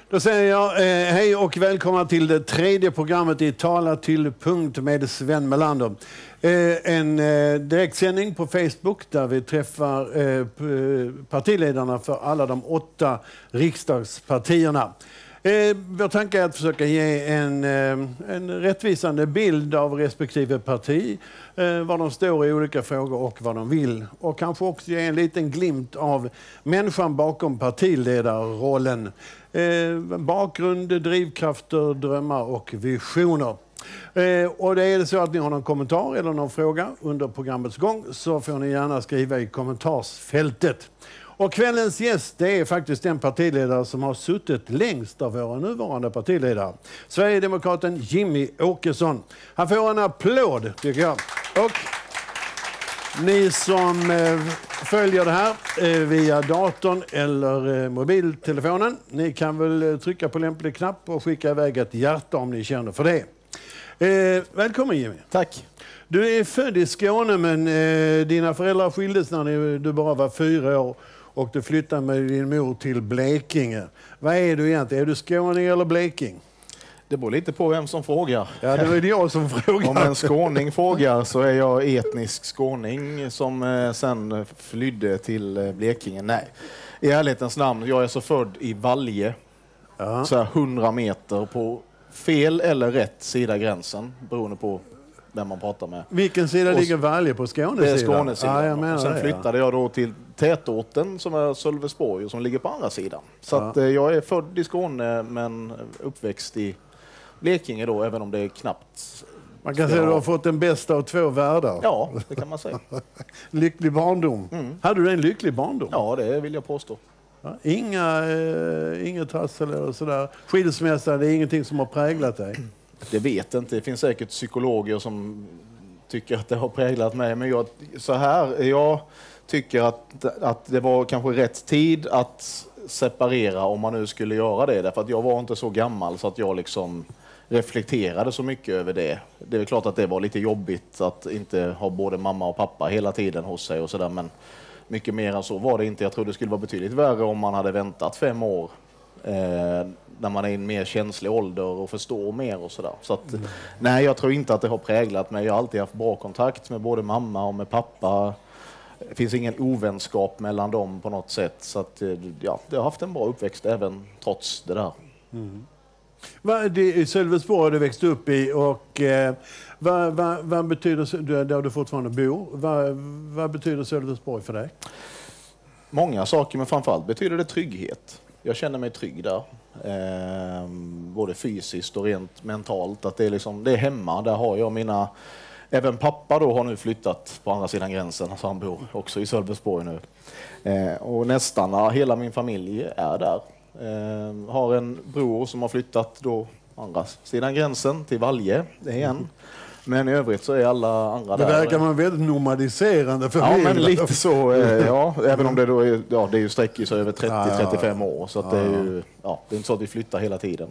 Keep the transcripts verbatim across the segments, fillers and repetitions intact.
Då säger jag eh, hej och välkomna till det tredje programmet i Tala till punkt med Sven Melander. Eh, en eh, direktsändning på Facebook där vi träffar eh, partiledarna för alla de åtta riksdagspartierna. Eh, vår tanke är att försöka ge en, eh, en rättvisande bild av respektive parti, eh, vad de står i olika frågor och vad de vill. Och kanske också ge en liten glimt av människan bakom partiledarrollen. Eh, bakgrund, drivkrafter, drömmar och visioner. Eh, och det är det så att ni har någon kommentar eller någon fråga under programmets gång så får ni gärna skriva i kommentarsfältet. Och kvällens gäst det är faktiskt den partiledare som har suttit längst av våra nuvarande partiledare. Sverigedemokraten Jimmie Åkesson. Han får en applåd tycker jag. Och ni som eh, följer det här eh, via datorn eller eh, mobiltelefonen. Ni kan väl eh, trycka på lämplig knapp och skicka iväg ett hjärta om ni känner för det. Eh, välkommen Jimmie. Tack. Du är född i Skåne men eh, dina föräldrar skildes när ni, du bara var fyra år. Och du flyttade med din mor till Blekinge. Vad är du egentligen? Är du skåning eller bleking? Det beror lite på vem som frågar. Ja, det är jag som frågar. Om en skåning frågar så är jag etnisk skåning som eh, sen flydde till eh, Blekinge. Nej, i ärlighetens namn, jag är så född i Valje. Ja. Så här hundra meter på fel eller rätt sida gränsen, beroende på vem man pratar med. Vilken sida ligger Valje på Skånesidan? Det är Skånesidan. Ja, jag menar sen det, flyttade ja. jag då till tätorten som är Sölvesborg och som ligger på andra sidan. Så ja. att, eh, jag är född i Skåne men uppväxt i Blekinge då, även om det är knappt. Man kan säga att du har fått den bästa av två världar. Ja, det kan man säga. Lycklig barndom. Mm. Hade du en lycklig barndom? Ja, det vill jag påstå. Ja, inga, eh, inga trassel eller sådär. Skilsmässa, det är ingenting som har präglat dig? Det vet inte. Det finns säkert psykologer som tycker att det har präglat mig. Men jag, så här, jag tycker att, att det var kanske rätt tid att separera om man nu skulle göra det. Därför att jag var inte så gammal så att jag liksom reflekterade så mycket över det. Det är klart att det var lite jobbigt att inte ha både mamma och pappa hela tiden hos sig och sådär. Men mycket mer än så var det inte. Jag tror det skulle vara betydligt värre om man hade väntat fem år. Eh, när man är i en mer känslig ålder och förstår mer och sådär. Så att, mm. nej, jag tror inte att det har präglat mig. Jag har alltid haft bra kontakt med både mamma och med pappa. Det finns ingen ovänskap mellan dem på något sätt. Så att, ja, jag har haft en bra uppväxt även trots det där. Mm. Vad det i Sölvesborg har du växt upp i och eh, vad, vad, vad betyder, där du fortfarande bor, vad, vad betyder Sölvesborg för dig? Många saker, men framförallt betyder det trygghet. Jag känner mig trygg där. Eh, både fysiskt och rent mentalt. Att det är, liksom, det är hemma, där har jag mina... Även pappa då har nu flyttat på andra sidan gränsen, så han bor också i Sölvesborg nu. Eh, och nästan hela min familj är där. Eh, har en bror som har flyttat då andra sidan gränsen till Valje, det är en. Men i övrigt så är alla andra det där. Det verkar man väldigt nomadiserande för Ja, mig. men lite så, eh, ja. Även om det då är, ja, det är ju sträcker sig över trettio till trettiofem år. Så att ja. det är ju, ja, det är inte så att vi flyttar hela tiden.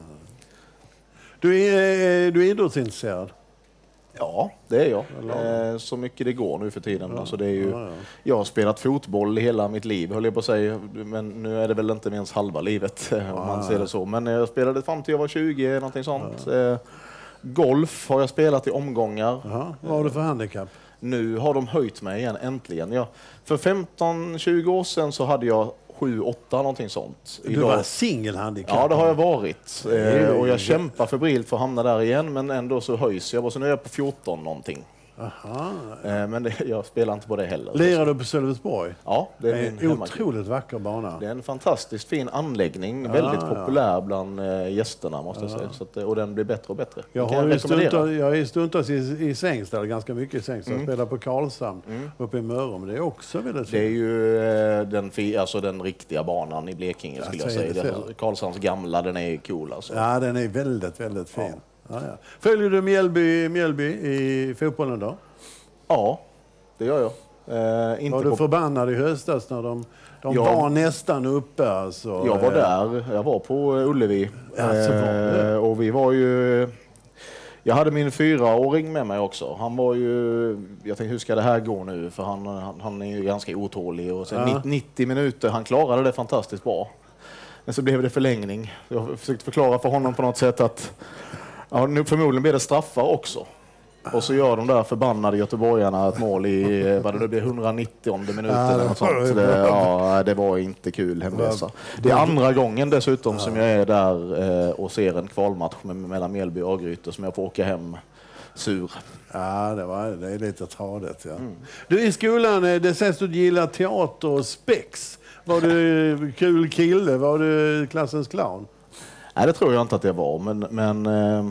Du är, du är idrottsintresserad? Ja, det är jag. Eh, så mycket det går nu för tiden. Ja. Alltså det är ju, ja, ja. Jag har spelat fotboll i hela mitt liv, höll jag på att säga. Men nu är det väl inte ens halva livet, ja. om man ser det så. Men jag spelade fram till jag var tjugo, någonting sånt. Ja. Eh, golf har jag spelat i omgångar. Aha. Vad har du för handikapp? Nu har de höjt mig igen, äntligen. Jag, för femton tjugo år sedan så hade jag sju åtta, någonting sånt. Du Idag... var singelhandikapp? Ja, det har jag varit. Eh, och jag kämpar febrilt för att hamna där igen, men ändå så höjs jag. Och så nu är jag på fjorton någonting. Aha. Eh, men det, jag spelar inte på det heller. Lirar du på Sölvesborg? Ja, det är en otroligt vacker bana. Det är en fantastiskt fin anläggning, ah, väldigt populär ja. bland eh, gästerna måste jag säga. Så att, och den blir bättre och bättre. Jag, har ju stuntat, jag är stuntats i, i Sängstad, ganska mycket i Sängstad. Mm. Jag spelar på Karlshamn mm. uppe i Mörrum. Det är också väldigt Det är ju eh, den, alltså den riktiga banan i Blekinge ja, skulle jag säga. Det, Karlshamns gamla, den är cool alltså. Ja, den är väldigt, väldigt fin. Ja. Ja, ja. Följer du Mjällby, Mjällby i fotbollen då? Ja, det gör jag. Eh, inte var du på... förbannad i höstas när de, de jag... var nästan uppe? Alltså. Jag var där. Jag var på Ullevi. Alltså, eh, och vi var ju... Jag hade min fyraåring med mig också. Han var ju... Jag tänkte, hur ska det här gå nu? För han, han, han är ju ganska otålig. Och sen ja. nittio minuter, han klarade det fantastiskt bra. Men så blev det förlängning. Jag har försökt förklara för honom på något sätt att ja, nu förmodligen blir det straffar också. Och så gör de där förbannade göteborgarna ett mål i vad det blir hundranittio:e minuten Ja, eller något sånt. Det, ja, det var inte kul hemresa. Det är andra gången dessutom som jag är där eh, och ser en kvalmatch mellan Mjällby och Örgryte som jag får åka hem sur. Ja, det, var, det är lite tradigt. Ja. Mm. Du, i skolan, det sägs att du gillar teater och spex. Var du kul kille? Var du klassens clown? Nej, det tror jag inte att det var, men... men eh,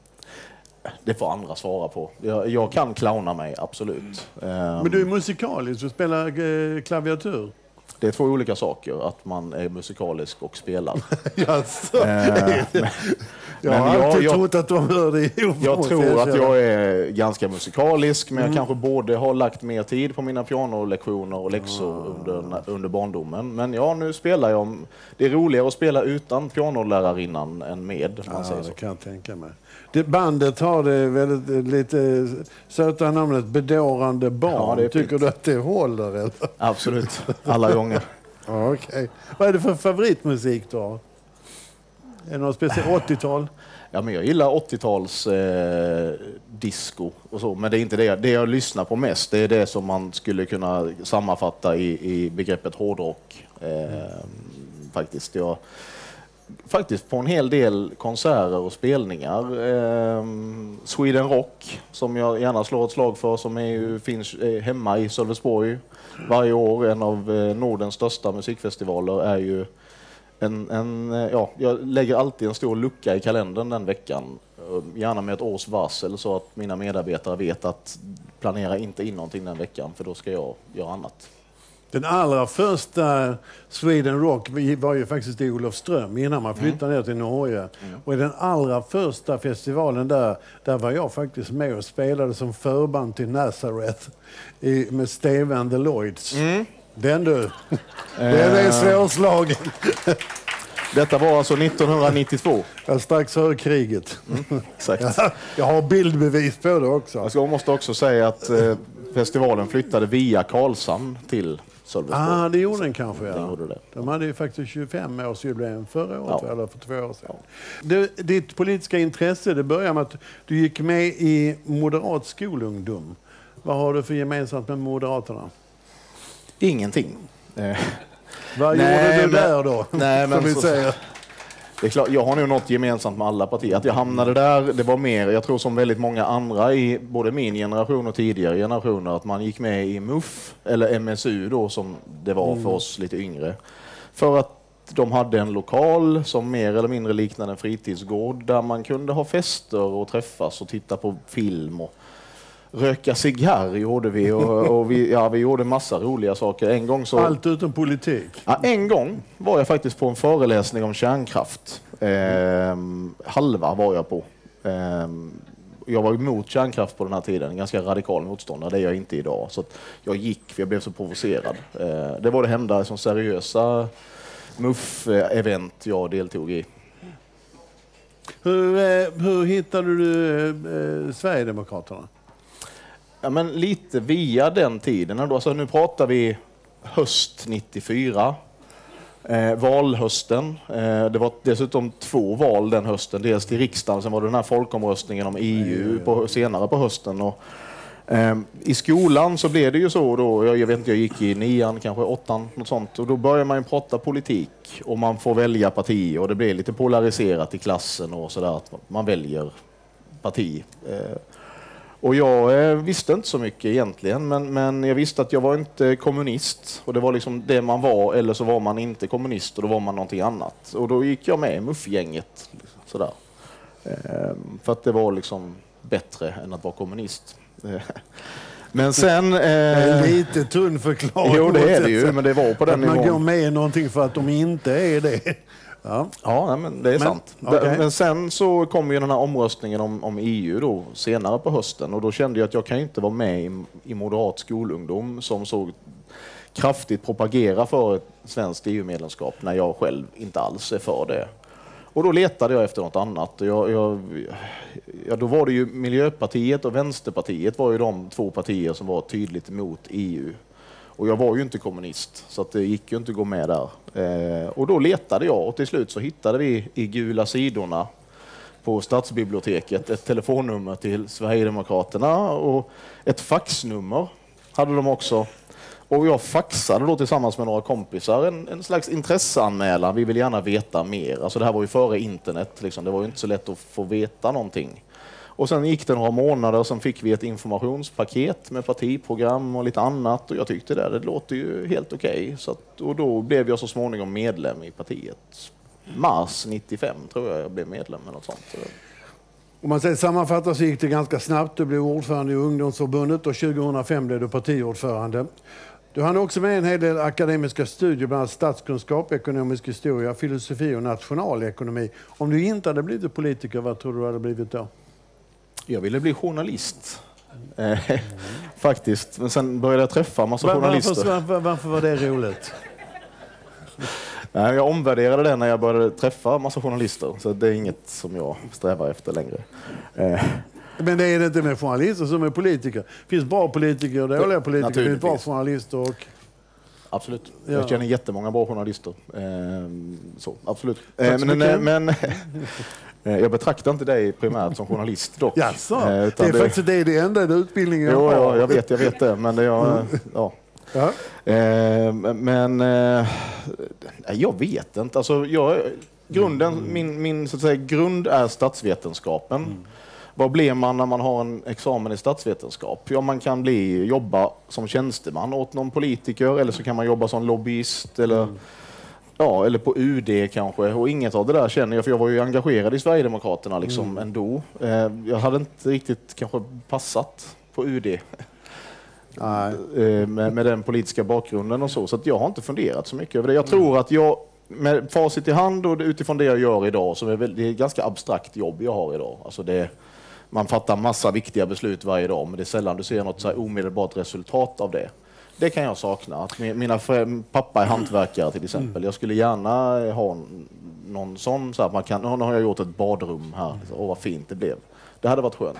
det får andra svara på. Jag, jag kan clowna mig, absolut. Men du är musikalisk, du spelar eh, klaviatur. Det är två olika saker, att man är musikalisk och spelar. Jaså, eh, men, jag har men alltid jag, trott att de hör det ihop. Jag tror att jag är ganska musikalisk, men mm. jag kanske både har lagt mer tid på mina pianolektioner och läxor ah. under, under barndomen. Men ja, nu spelar jag. Det är roligare att spela utan pianolärarinnan än med. Man ja, säger det så. kan jag tänka mig. Det bandet har det väldigt lite söta namnet Bedårande barn. Ja, det tycker fint. Du att det håller? Eller? Absolut, alla gånger. Ja, okay. Vad är det för favoritmusik då? Är det något speciellt åttiotal? Ja, men jag gillar åttio-tals eh, disco och så, men det är inte det. Det jag lyssnar på mest, det är det som man skulle kunna sammanfatta i, i begreppet hårdrock. Eh, faktiskt. Jag faktiskt på en hel del konserter och spelningar. Eh, Sweden Rock, som jag gärna slår ett slag för, som är ju, finns är hemma i Sölvesborg varje år. En av eh, Nordens största musikfestivaler är ju en, en, ja, jag lägger alltid en stor lucka i kalendern den veckan. Gärna med ett års varsel så att mina medarbetare vet att planera inte in någonting den veckan, för då ska jag göra annat. Den allra första Sweden Rock var ju faktiskt i Olofström innan man flyttade mm. ner till Norge. Mm. Och i den allra första festivalen där, där var jag faktiskt med och spelade som förband till Nazareth i, med Steve and the Lloyds. Mm. Den du, den är svårslagen. Detta var alltså nittonhundranittiotvå. Ja, strax före kriget. Mm, exakt. Jag, jag har bildbevis på det också. Jag ska, måste också säga att eh, festivalen flyttade via Karlshamn till Sölvesborg. Ah, det gjorde den kanske, ja. Den gjorde det. De hade ju faktiskt tjugofem-årsjubileum förra året, ja. eller för två år sedan. Ja. Du, ditt politiska intresse, det började med att du gick med i Moderat skolungdom. Vad har du för gemensamt med Moderaterna? Ingenting. Eh. Vad nej, gjorde du men, där då? Nej, men vi så, säger. Det är klart, jag har nog något gemensamt med alla partier. Att jag hamnade där, det var mer, jag tror som väldigt många andra i både min generation och tidigare generationer, att man gick med i M U F, eller M S U då som det var mm. för oss lite yngre. För att de hade en lokal som mer eller mindre liknade en fritidsgård där man kunde ha fester och träffas och titta på film och röka cigarr gjorde vi och, och vi, ja, vi gjorde massa roliga saker. En gång så, allt utom politik? Ja, en gång var jag faktiskt på en föreläsning om kärnkraft. Eh, halva var jag på. Eh, jag var emot kärnkraft på den här tiden. En ganska radikal motståndare. Det är jag inte idag. Så att jag gick för jag blev så provocerad. Eh, det var det enda som seriösa M U F-event jag deltog i. Hur, eh, hur hittade du eh, Sverigedemokraterna? Ja, men lite via den tiden. Alltså, nu pratar vi höst nittiofyra, eh, valhösten. Eh, det var dessutom två val den hösten. Dels till riksdagen, sen var det den här folkomröstningen om E U på, senare på hösten. Och, eh, i skolan så blev det ju så då, jag, jag vet inte, jag gick i nian, kanske åttan, något sånt. Och då börjar man ju prata politik och man får välja parti och det blir lite polariserat i klassen och sådär att man väljer parti. Eh, Och jag eh, visste inte så mycket egentligen, men, men jag visste att jag var inte kommunist. Och det var liksom det man var, eller så var man inte kommunist och då var man någonting annat. Och då gick jag med i M U F-gänget. Sådär. Eh, för att det var liksom bättre än att vara kommunist. Men sen... Eh, det är lite tunn förklaring. Jo, det är det ju, men det var på den nivån. Att man går med i någonting för att de inte är det. Ja, ja men det är men, sant. Okay. Men sen så kom ju den här omröstningen om, om E U då, senare på hösten. Och då kände jag att jag kan inte vara med i, i Moderat skolungdom som så kraftigt propagerar för ett svenskt E U-medlemskap när jag själv inte alls är för det. Och då letade jag efter något annat. Jag, jag, ja, då var det ju Miljöpartiet och Vänsterpartiet var ju de två partier som var tydligt emot E U. Och jag var ju inte kommunist, så att det gick ju inte att gå med där. Eh, och då letade jag och till slut så hittade vi i gula sidorna på stadsbiblioteket ett telefonnummer till Sverigedemokraterna och ett faxnummer hade de också. Och jag faxade då tillsammans med några kompisar en, en slags intresseanmälan. Vi vill gärna veta mer. Alltså det här var ju före internet, liksom. Det var ju inte så lätt att få veta någonting. Och sen gick det några månader och sen fick vi ett informationspaket med partiprogram och lite annat. Och jag tyckte det, det låter ju helt okej. Okay. Så att, och då blev jag så småningom medlem i partiet. Mars nittiofem tror jag jag blev medlem eller något sånt. Om man säger sammanfattar så gick det ganska snabbt. Du blev ordförande i ungdomsförbundet och tjugohundrafem blev du partiordförande. Du hann också med en hel del akademiska studier, bland annat statskunskap, ekonomisk historia, filosofi och nationalekonomi. Om du inte hade blivit politiker, vad tror du hade blivit då? Jag ville bli journalist. Mm. Faktiskt. Men sen började jag träffa en massa var, journalister. Varför, var, varför var det roligt? Nej, jag omvärderade det när jag började träffa en massa journalister. Så det är inget som jag strävar efter längre. Men det är det inte med journalister som är politiker. Det finns bra politiker och dåliga politiker. Det finns bra journalister och... Absolut. Ja. Jag känner jättemånga bra journalister. Så, absolut. Tack så men, mycket. men jag betraktar inte dig primärt som journalist dock. Jaså, det är det... faktiskt det, är det enda i utbildningen jo, jag har. Ja, jag vet, jag vet det. Men det jag, ja. Ja. Eh, men eh, jag vet inte. Alltså, jag, grunden, mm. min, min så att säga, grund är statsvetenskapen. Mm. Vad blir man när man har en examen i statsvetenskap? Ja, man kan bli, jobba som tjänsteman åt någon politiker eller så kan man jobba som lobbyist eller, mm. ja, eller på U D kanske. Och inget av det där känner jag, för jag var ju engagerad i Sverigedemokraterna liksom mm. ändå. Eh, jag hade inte riktigt kanske passat på U D. Nej. Med, med den politiska bakgrunden och så. Så att jag har inte funderat så mycket över det. Jag tror att jag, med facit i hand och utifrån det jag gör idag, så är det, det är ett ganska abstrakt jobb jag har idag. Alltså det, man fattar massa viktiga beslut varje dag, men det är sällan du ser något så här omedelbart resultat av det. Det kan jag sakna. Att mina för, pappa är hantverkare till exempel. Jag skulle gärna ha någon sån, så här, man kan, nu har jag gjort ett badrum här. Åh, vad fint det blev. Det hade varit skönt.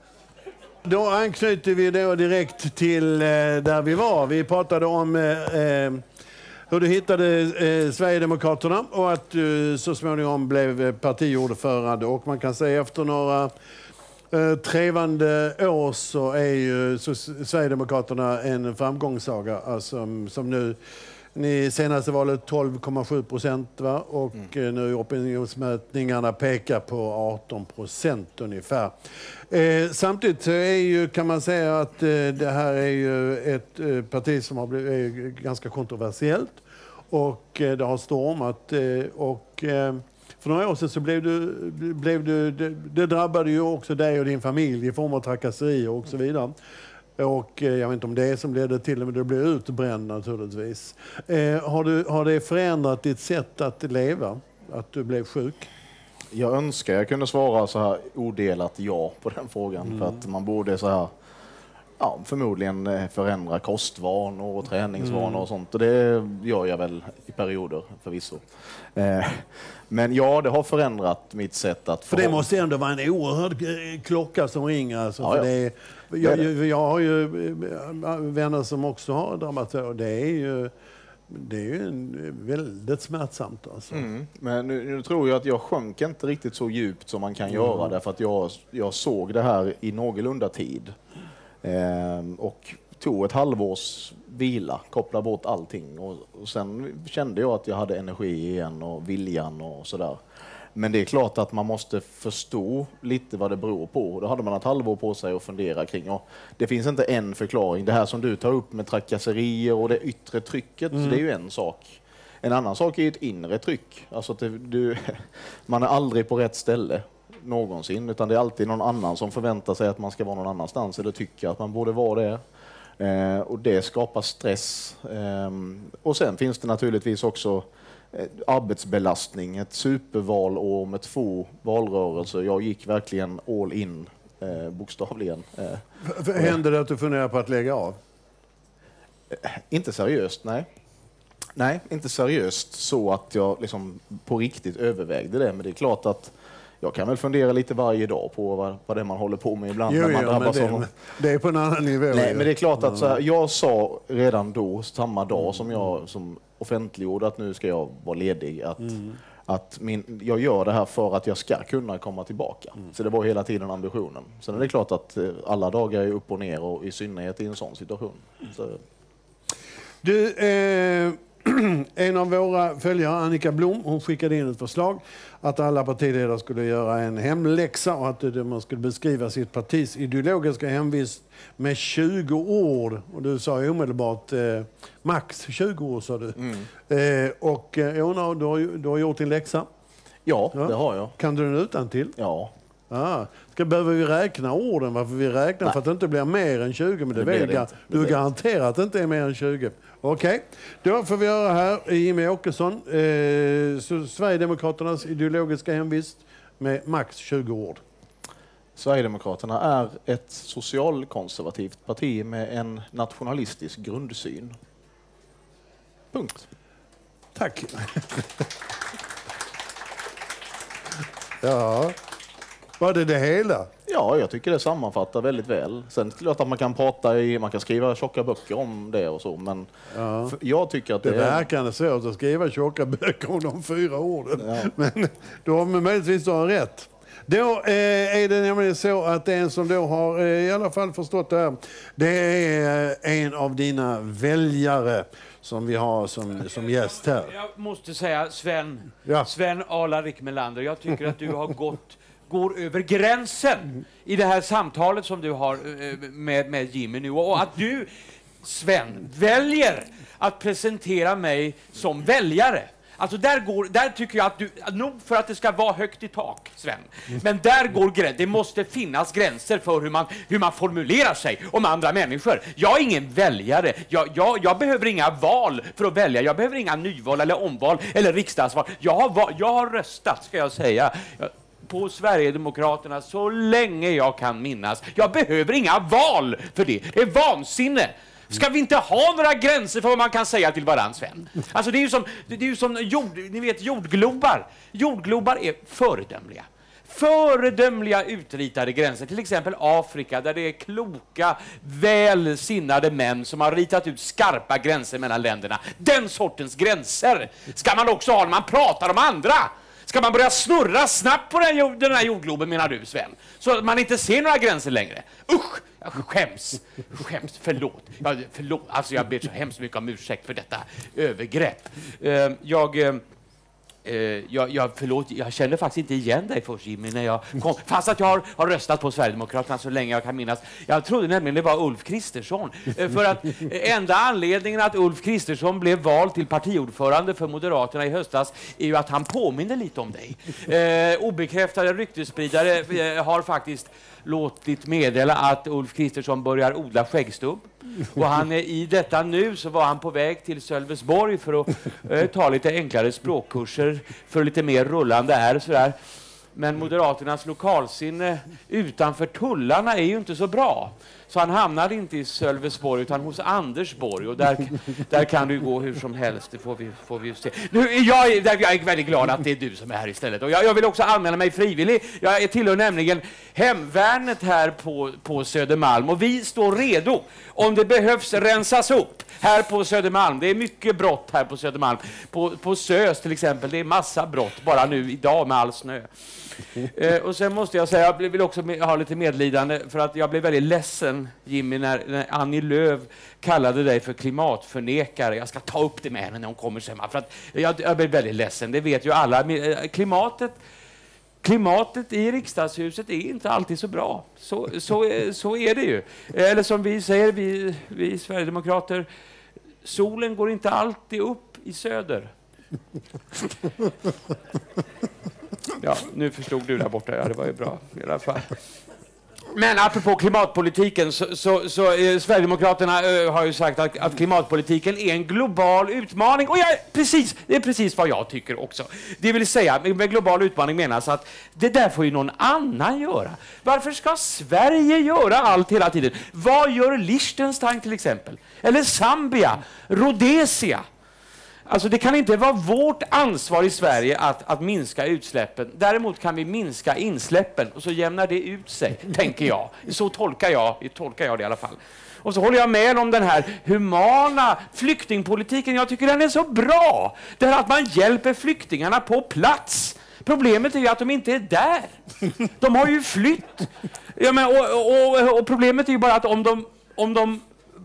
Då anknyter vi då direkt till eh, där vi var. Vi pratade om eh, hur du hittade eh, Sverigedemokraterna och att du så småningom blev partiordförande. Och man kan säga efter några eh, trevande år så är ju så Sverigedemokraterna en framgångssaga. Alltså, som nu, ni senaste valet tolv komma sju procent va? Och mm. nu opinionsmätningarna pekar på arton procent ungefär. Eh, samtidigt är ju, kan man säga att eh, det här är ju ett eh, parti som har blivit är ganska kontroversiellt och eh, det har stormat eh, och eh, för några år sedan så blev du, blev du det, det drabbade ju också dig och din familj i form av trakasserier och så vidare. Och eh, jag vet inte om det är som ledde till det, men du blev utbränd naturligtvis. Eh, har, du, har det förändrat ditt sätt att leva? Att du blev sjuk? Jag önskar jag kunde svara så här odelat ja på den frågan. Mm. För att man borde så här, ja, förmodligen förändra kostvanor och träningsvanor mm. och sånt. Och det gör jag väl i perioder förvisso. Eh, men ja, det har förändrat mitt sätt att... För det måste ändå vara en oerhörd klocka som ringer. Alltså, ja, för ja. Det är, jag, jag, jag har ju vänner som också har drabbats och det är ju... Det är ju en, väldigt smärtsamt. Alltså. Mm. Men nu, nu tror jag att jag sjönk inte riktigt så djupt som man kan mm. göra. Därför att jag, jag såg det här i någorlunda tid. Ehm, och tog ett halvårs vila, kopplade bort allting. Och, och sen kände jag att jag hade energi igen och viljan och sådär. Men det är klart att man måste förstå lite vad det beror på. Då hade man ett halvår på sig att fundera kring. Och det finns inte en förklaring. Det här som du tar upp med trakasserier och det yttre trycket, mm. det är ju en sak. En annan sak är ett inre tryck. Alltså att det, du, man är aldrig på rätt ställe någonsin. Utan det är alltid någon annan som förväntar sig att man ska vara någon annanstans. Eller tycker att man borde vara det. Eh, och det skapar stress. Eh, och sen finns det naturligtvis också arbetsbelastning, ett supervalår med två valrörelser. Jag gick verkligen all in, eh, bokstavligen. Eh. Hände det att du funderar på att lägga av? Eh, inte seriöst, nej. Nej, inte seriöst så att jag liksom på riktigt övervägde det. Men det är klart att jag kan väl fundera lite varje dag på vad, vad det är man håller på med ibland. Jo, när man jo, drabbas det, av det är på en annan nivå. Nej, men det är klart att så här, jag sa redan då, samma dag som jag som offentliggjorde att nu ska jag vara ledig, att, mm. att min, jag gör det här för att jag ska kunna komma tillbaka. Mm. Så det var hela tiden ambitionen. Sen är det klart att alla dagar är upp och ner, och i synnerhet i en sån situation. Så. Du, eh, en av våra följare, Annika Blom, hon skickade in ett förslag att alla partiledare skulle göra en hemläxa och att man skulle beskriva sitt partis ideologiska hemvist med tjugo ord. Och du sa ju omedelbart eh, max tjugo ord, sa du. Mm. Eh, och eh, jag undrar, du har, du har gjort din läxa? Ja, ja, det har jag. Kan du den utan till? Ja. Ah. Ska, behöver vi räkna orden? Varför vi räknar? Nej. För att det inte blir mer än tjugo. Men det, det, det Du det garanterar att det inte är mer än tjugo. Okej, okay. Då får vi göra här Jimmie Åkesson, eh, Sverigedemokraternas ideologiska hemvist med max tjugo ord. Sverigedemokraterna är ett socialkonservativt parti med en nationalistisk grundsyn. Punkt. Tack. Ja, var det det hela? Ja, jag tycker det sammanfattar väldigt väl. Sen är det klart att man kan prata i, man kan skriva tjocka böcker om det och så, men ja. jag tycker att det, det verkar svårt att skriva tjocka böcker om de fyra orden. Ja. Men då har man möjligtvis har rätt. Då eh, är det nämligen så att en som då har eh, i alla fall förstått det här, det är eh, en av dina väljare som vi har som, som gäst här. Jag måste säga, Sven, ja. Sven Alarik Melander, jag tycker att du har gått går över gränsen i det här samtalet som du har med, med Jimmie nu. Och att du, Sven, väljer att presentera mig som väljare. Alltså där, går, där tycker jag att du, nog för att det ska vara högt i tak, Sven. Men där går gränsen. Det måste finnas gränser för hur man, hur man formulerar sig om andra människor. Jag är ingen väljare. Jag, jag, jag behöver inga val för att välja. Jag behöver inga nyval eller omval eller riksdagsval. Jag har, jag har röstat, ska jag säga. Jag, på Sverigedemokraterna så länge jag kan minnas. Jag behöver inga val för det. Det är vansinne. Ska vi inte ha några gränser för vad man kan säga till varann, Sven? Alltså det är ju som, det är ju som jord, ni vet, jordglobar. Jordglobar är föredömliga. Föredömliga utritade gränser. Till exempel Afrika, där det är kloka, välsinnade män som har ritat ut skarpa gränser mellan länderna. Den sortens gränser ska man också ha när man pratar om andra. Ska man börja snurra snabbt på den, jord, den här jordgloben, menar du, Sven? Så att man inte ser några gränser längre. Usch, jag skäms. Skäms, förlåt. Jag, förlåt. Alltså jag ber så hemskt mycket om ursäkt för detta övergrepp. Uh, jag... Uh, Uh, jag, jag, förlåt, jag kände faktiskt inte igen dig först, Jimmie, när jag kom. Fast att jag har, har röstat på Sverigedemokraterna så länge jag kan minnas. Jag trodde nämligen det var Ulf Kristersson. Uh, för att uh, enda anledningen att Ulf Kristersson blev vald till partiordförande för Moderaterna i höstas är ju att han påminner lite om dig. Uh, obekräftade ryktesspridare uh, har faktiskt låtit meddela att Ulf Kristersson börjar odla skäggstubb. Och han är i detta nu, så var han på väg till Sölvesborg för att eh, ta lite enklare språkkurser för lite mer rullande är sådär. Men Moderaternas lokalsinne utanför tullarna är ju inte så bra. Så han hamnade inte i Sölvesborg utan hos Andersborg. Och där, där kan du gå hur som helst, det får vi, får vi se. Nu, jag, jag är väldigt glad att det är du som är här istället. Och jag, jag vill också anmäla mig frivillig. Jag tillhör nämligen hemvärnet här på, på Södermalm. Och vi står redo om det behövs rensas upp här på Södermalm. Det är mycket brott här på Södermalm. På, på Sös till exempel, det är massa brott bara nu idag med all snö. Eh, och sen måste jag säga, jag vill också ha lite medlidande för att jag blev väldigt ledsen, Jimmie, när, när Annie Lööf kallade dig för klimatförnekare. Jag ska ta upp det med henne när hon kommer sen. För att jag, jag blev väldigt ledsen, det vet ju alla. Klimatet, klimatet i riksdagshuset är inte alltid så bra. Så, så, så är det ju. Eller som vi säger, vi, vi Sverigedemokrater, solen går inte alltid upp i söder. Ja, nu förstod du där borta. Ja, det var ju bra i alla fall. Men apropå klimatpolitiken så, så, så eh, Sverigedemokraterna eh, har ju sagt att, att klimatpolitiken är en global utmaning. Och jag, precis, det är precis vad jag tycker också. Det vill säga, med, med global utmaning menas att det där får ju någon annan göra. Varför ska Sverige göra allt hela tiden? Vad gör Liechtenstein till exempel? Eller Zambia? Rhodesia? Alltså det kan inte vara vårt ansvar i Sverige att, att minska utsläppen. Däremot kan vi minska insläppen och så jämnar det ut sig, tänker jag. Så tolkar jag, tolkar jag det i alla fall. Och så håller jag med om den här humana flyktingpolitiken. Jag tycker den är så bra. Det här att man hjälper flyktingarna på plats. Problemet är ju att de inte är där. De har ju flytt. Ja, men, och, och, och problemet är ju bara att om de, om de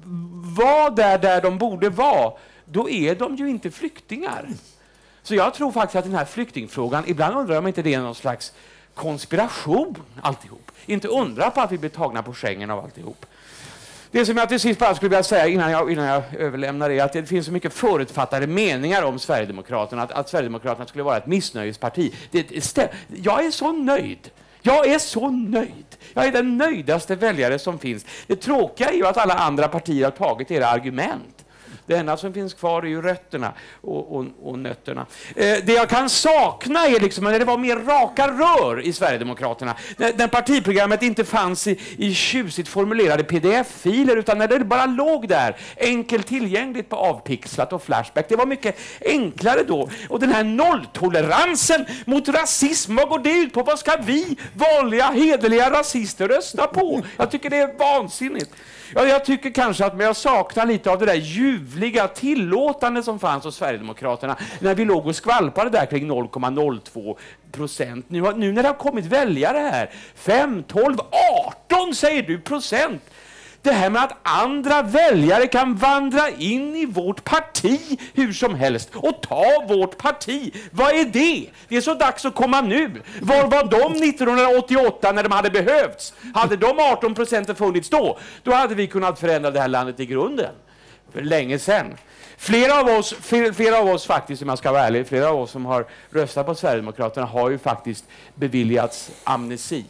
var där, där de borde vara, då är de ju inte flyktingar. Så jag tror faktiskt att den här flyktingfrågan, ibland undrar jag om inte det är någon slags konspiration alltihop. Inte undra på att vi blir tagna på Schengen av alltihop. Det som jag till sist bara skulle vilja säga innan jag, innan jag överlämnar är att det finns så mycket förutfattade meningar om Sverigedemokraterna, att, att Sverigedemokraterna skulle vara ett missnöjesparti. Det, det, jag är så nöjd. Jag är så nöjd. Jag är den nöjdaste väljare som finns. Det tråkiga är ju att alla andra partier har tagit era argument. Det enda som finns kvar är ju rötterna och, och, och nötterna. Eh, det jag kan sakna är liksom när det var mer raka rör i Sverigedemokraterna. När, när partiprogrammet inte fanns i, i tjusigt formulerade pdf-filer utan när det bara låg där enkelt tillgängligt på avpixlat och flashback. Det var mycket enklare då. Och den här nolltoleransen mot rasism, vad går det ut på? Vad ska vi vanliga hederliga rasister rösta på? Jag tycker det är vansinnigt. Ja, jag tycker kanske att jag saknar lite av det där ljuvliga tillåtande som fanns hos Sverigedemokraterna när vi låg och skvalpade där kring noll komma noll två procent. Nu, nu när det har kommit väljare här, fem, tolv, arton säger du procent. Det här med att andra väljare kan vandra in i vårt parti hur som helst och ta vårt parti. Vad är det? Det är så dags att komma nu. Var var de nittonhundraåttioåtta när de hade behövts? Hade de arton procent funnits då? Då hade vi kunnat förändra det här landet i grunden. För länge sedan. Flera av oss, flera av oss faktiskt, om jag ska vara ärlig, flera av oss som har röstat på Sverigedemokraterna har ju faktiskt beviljats amnesti.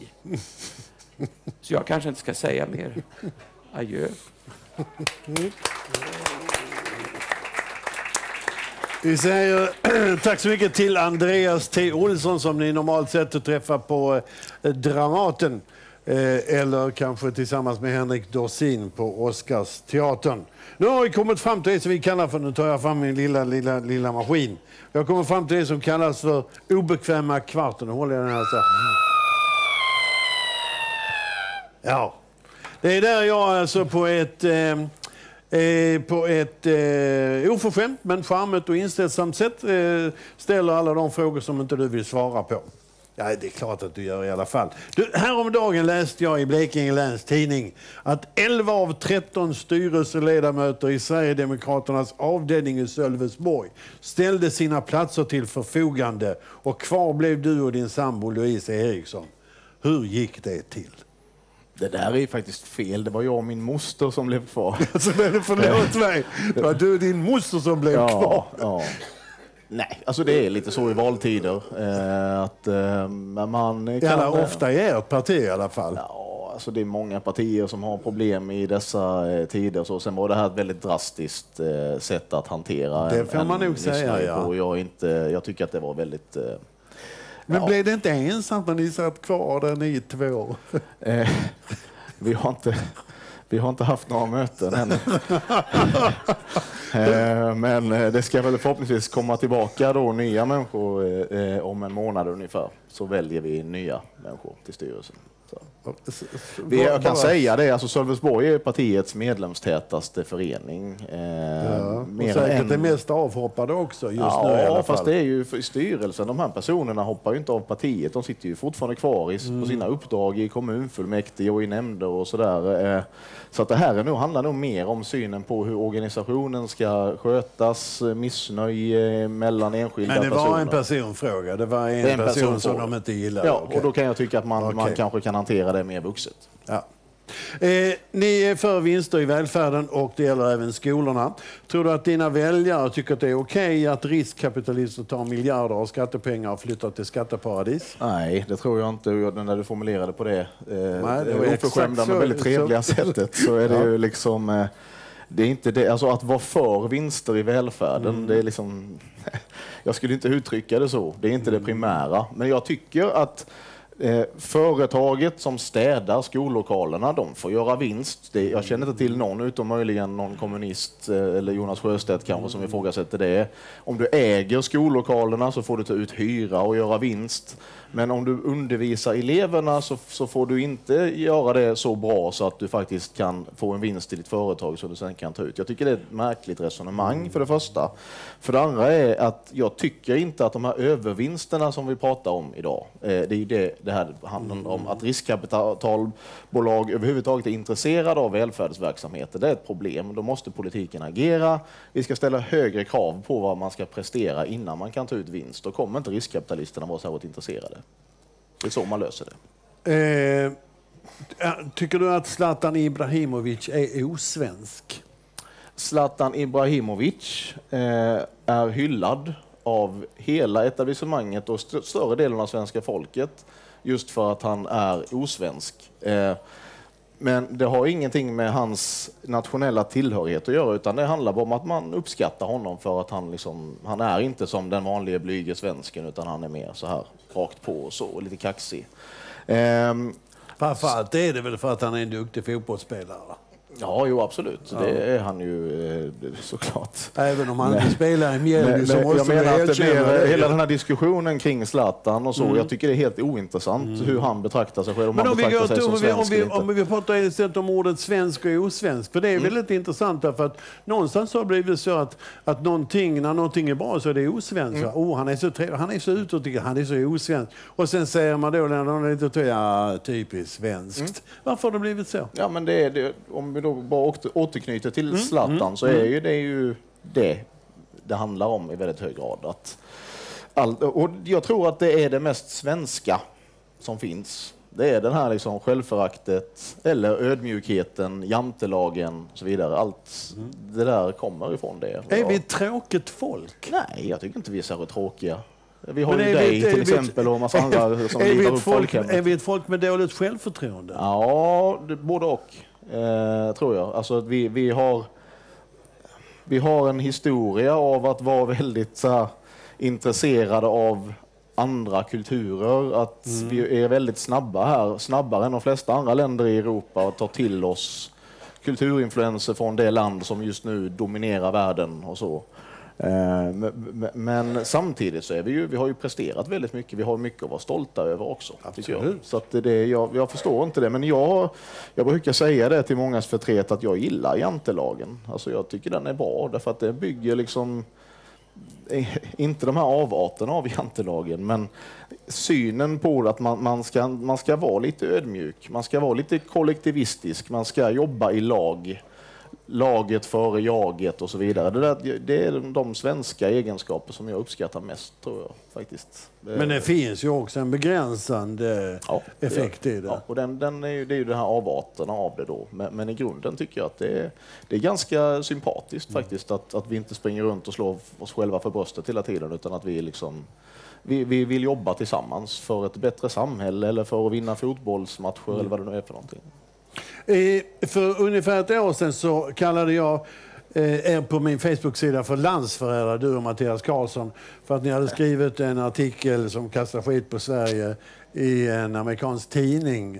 Så jag kanske inte ska säga mer. Adjö. Vi säger tack så mycket till Andreas T. Olsson som ni normalt sett träffar på Dramaten. Eller kanske tillsammans med Henrik Dorsin på Oscarsteatern. Nu har vi kommit fram till det som vi kallar för, nu tar jag fram min lilla, lilla, lilla maskin. Vi har kommit fram till det som kallas för obekväma kvarten. Nu håller jag den här så här. Ja. Det är där jag alltså på ett, eh, på ett eh, oförskämt men charmigt och inställsamt sätt eh, ställer alla de frågor som inte du vill svara på. Ja, det är klart att du gör i alla fall. Du, häromdagen läste jag i Blekinge Läns tidning att elva av tretton styrelseledamöter i Sverigedemokraternas avdelning i Sölvesborg ställde sina platser till förfogande och kvar blev du och din sambo Louise Eriksson. Hur gick det till? Det där är faktiskt fel. Det var jag och min moster som blev kvar. Alltså, förlåt mig. Det var du och din moster som blev ja, kvar. Ja. Nej, alltså det är lite så i valtider. Eh, att eh, man kan... Gärna ofta i ert parti i alla fall. Ja, alltså det är många partier som har problem i dessa eh, tider. Så sen var det här ett väldigt drastiskt eh, sätt att hantera. Det får en, man en nog säga, ja. Och jag, inte, jag tycker att det var väldigt... Eh, Men ja. blev det inte ensamt när ni satt kvar där ni två? Eh, vi har inte... Vi har inte haft några möten än. eh, men det ska väl förhoppningsvis komma tillbaka då nya människor eh, om en månad ungefär. Så väljer vi nya människor till styrelsen. Så. Vi, jag kan säga det, alltså Sölvesborg är partiets medlemstätaste förening. Eh, ja, mer och säkert än... det mest avhoppade också just ja, nu i alla fall. Fast det är ju för styrelsen. De här personerna hoppar ju inte av partiet. De sitter ju fortfarande kvar i, mm. på sina uppdrag i kommunfullmäktige och i nämnder och sådär. Eh, så att det här är nog, handlar nog mer om synen på hur organisationen ska skötas, missnöje mellan enskilda personer. Men det var personer. En personfråga. Det var en, en person, person som de inte gillade. Ja, okay. Och då kan jag tycka att man, okay. man kanske kan hantera det mer vuxet. Ja. Eh, ni är för vinster i välfärden och det gäller även skolorna. Tror du att dina väljare tycker att det är okej okay att riskkapitalister tar miljarder av skattepengar och flyttar till skatteparadis? Nej, det tror jag inte. När du formulerade på det, eh, Nej, det var oförskämda men väldigt trevliga så... sättet så är det ja. ju liksom... Eh, det är inte det, alltså att vara för vinster i välfärden, mm. det är liksom... jag skulle inte uttrycka det så. Det är inte mm. det primära. Men jag tycker att Eh, företaget som städar skollokalerna, de får göra vinst. Det, jag känner inte till någon, utom möjligen någon kommunist eh, eller Jonas Sjöstedt kanske, som ifrågasätter det. Om du äger skollokalerna så får du ta ut hyra och göra vinst. Men om du undervisar eleverna så, så får du inte göra det så bra så att du faktiskt kan få en vinst i ditt företag så du sen kan ta ut. Jag tycker det är ett märkligt resonemang för det första. För det andra är att jag tycker inte att de här övervinsterna som vi pratar om idag, eh, det är ju det det här handlar om, att riskkapitalbolag överhuvudtaget är intresserade av välfärdsverksamheter. Det är ett problem. Då måste politiken agera. Vi ska ställa högre krav på vad man ska prestera innan man kan ta ut vinst. Då kommer inte riskkapitalisterna vara särskilt intresserade. Det är så man löser det. Eh, tycker du att Zlatan Ibrahimovic är osvensk? Zlatan Ibrahimovic eh, är hyllad av hela etablissemanget och st- större delen av svenska folket just för att han är osvensk. Eh, men det har ingenting med hans nationella tillhörighet att göra, utan det handlar bara om att man uppskattar honom för att han, liksom, han är inte som den vanliga blyge svensken, utan han är mer så här rakt på och så, och lite kaxig. Eh, Framförallt är det väl för att han är en duktig fotbollsspelare? Ja, jo, absolut. Ja. Det är han ju såklart. Även om han inte spelar i Mjällby så måste jag menar att det blir det. Hela den här diskussionen kring Zlatan och så, mm. jag tycker det är helt ointressant mm. hur han betraktar sig själv. Om Men om vi, går till, om, vi, om, vi, om vi pratar istället om ordet svensk och osvensk, för det är mm. väldigt intressant därför att någonstans har det blivit så att, att någonting, när någonting är bra så är det osvensk. Mm. Oh, han är så trevlig, han är så utåt, han är så osvensk. Och sen säger man då när någon är lite trevlig, ja, typiskt svenskt. Mm. Varför har det blivit så? Ja, men det är det, om vi då bara återknyter till mm. Zlatan mm. så är ju det ju det det handlar om i väldigt hög grad. Att all, och jag tror att det är det mest svenska som finns. Det är den här liksom självföraktet eller ödmjukheten, jantelagen och så vidare. Allt mm. det där kommer ifrån det. Är vi ett tråkigt folk? Nej, jag tycker inte vi är så tråkiga. Vi har men ju dig till exempel och massa andra som livar upp folkhemmet. Är vi ett folk med dåligt självförtroende? Ja, det, både och. Eh, tror jag. Alltså att vi, vi, har, vi har en historia av att vara väldigt så här, intresserade av andra kulturer. Att mm. vi är väldigt snabba här, snabbare än de flesta andra länder i Europa, att ta till oss kulturinfluenser från det land som just nu dominerar världen och så. Men, men samtidigt så är vi ju, vi har ju presterat väldigt mycket. Vi har mycket att vara stolta över också. Jag. Så att det, jag, jag förstår inte det. Men jag, jag brukar säga det till mångas förtret att jag gillar jantelagen. Alltså jag tycker den är bra därför att det bygger liksom inte de här avarterna av jantelagen, men synen på att man, man, ska, man ska vara lite ödmjuk. Man ska vara lite kollektivistisk. Man ska jobba i lag. Laget före jaget och så vidare. Det, där, det är de svenska egenskaper som jag uppskattar mest, tror jag faktiskt. Men det finns ju också en begränsande ja, effekt i det. Ja, och den, den är ju, det är ju den här avarterna av det då. Men, men i grunden tycker jag att det är, det är ganska sympatiskt mm. faktiskt att, att vi inte springer runt och slår oss själva för bröstet hela tiden, utan att vi liksom vi, vi vill jobba tillsammans för ett bättre samhälle eller för att vinna fotbollsmatcher mm. eller vad det nu är för någonting. För ungefär ett år sedan så kallade jag er på min Facebook-sida för landsförrädare, du och Mattias Karlsson, för att ni hade skrivit en artikel som kastar skit på Sverige i en amerikansk tidning.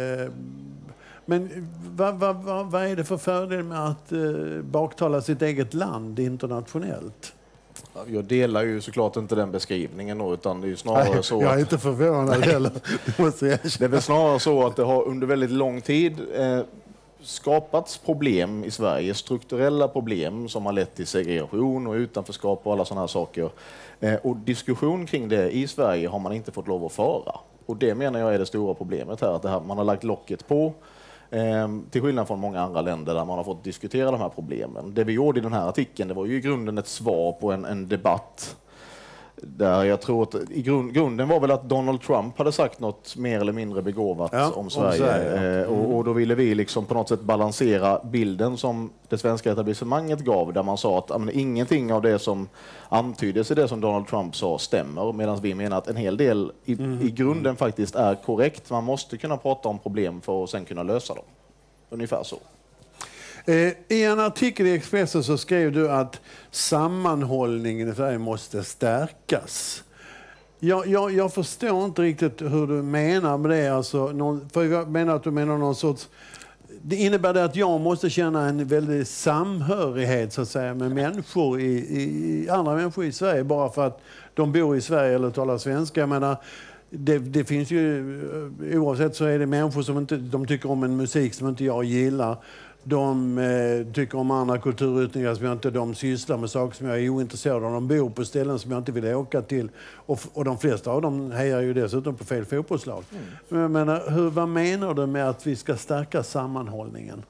Men vad, vad, vad, vad är det för fördel med att baktala sitt eget land internationellt? Jag delar ju såklart inte den beskrivningen då, utan det är ju snarare Nej, så jag är att, inte förvånad heller. Det är väl snarare så att det har under väldigt lång tid eh, skapats problem i Sverige, strukturella problem som har lett till segregation och utanförskap och alla sådana här saker. Eh, och diskussion kring det i Sverige har man inte fått lov att föra. Och det menar jag är det stora problemet här, att det här, man har lagt locket på. Eh, till skillnad från många andra länder där man har fått diskutera de här problemen. Det vi gjorde i den här artikeln, det var ju i grunden ett svar på en, en debatt där jag tror att i grund, grunden var väl att Donald Trump hade sagt något mer eller mindre begåvat ja, om Sverige. Om Sverige ja. mm. och, och då ville vi liksom på något sätt balansera bilden som det svenska etablissemanget gav, där man sa att men, ingenting av det som antyddes i det som Donald Trump sa stämmer, medan vi menar att en hel del i, mm. i grunden faktiskt är korrekt. Man måste kunna prata om problem för att sen kunna lösa dem. Ungefär så. I en artikel i Expressen så skrev du att sammanhållningen i Sverige måste stärkas. Jag, jag, jag förstår inte riktigt hur du menar med det. Alltså, någon, för jag menar att du menar någon sorts... Det innebär det att jag måste känna en väldig samhörighet så att säga, med människor i, i, andra människor i Sverige bara för att de bor i Sverige eller talar svenska. Jag menar, det, det finns ju, oavsett så är det människor som inte de tycker om en musik som inte jag gillar. De eh, tycker om andra kulturyttringar som jag inte... De sysslar med saker som jag är ointresserad av. De bor på ställen som jag inte vill åka till. Och, och de flesta av dem hejar ju dessutom på fel fotbollslag. Mm. Men jag menar, hur, vad menar du med att vi ska stärka sammanhållningen?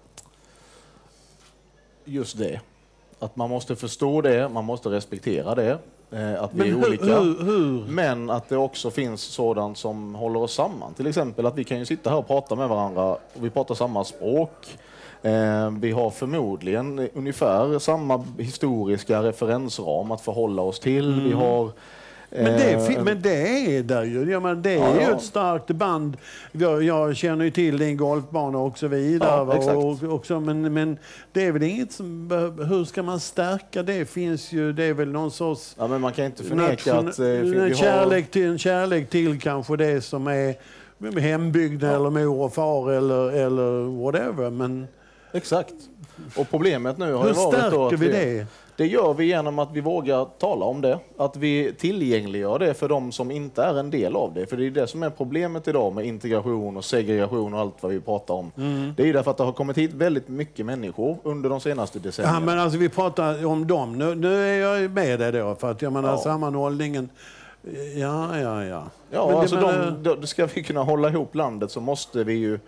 Just det. Att man måste förstå det, man måste respektera det. Eh, att vi Men är hur, olika. Hur, hur? Men att det också finns sådant som håller oss samman. Till exempel att vi kan ju sitta här och prata med varandra och vi pratar samma språk. Eh, vi har förmodligen ungefär samma historiska referensram att förhålla oss till. Mm. Vi har, eh, men, det, men det är där ju. Jag menar, det är ja, ju ja. ett starkt band. Jag, jag känner ju till din golfbana och så vidare. Ja, och, och också, men, men det är väl inget som... Hur ska man stärka det? Finns ju, det är väl någon sorts... Ja, men man kan inte förneka nation, att... Eh, en, vi kärlek har... till, en kärlek till kanske det som är hembygden ja. eller mor och far eller, eller whatever. Men... Exakt. Och problemet nu har Hur ju varit då att vi vi, det? det gör vi genom att vi vågar tala om det. Att vi tillgängliggör det för de som inte är en del av det. För det är det som är problemet idag med integration och segregation och allt vad vi pratar om. Mm. Det är ju därför att det har kommit hit väldigt mycket människor under de senaste decennierna. Ja, men alltså vi pratar om dem. Nu, nu är jag med dig då för att jag menar ja. sammanhållningen. Ja, ja, ja. Ja, men alltså menar... de, de, ska vi kunna hålla ihop landet så måste vi ju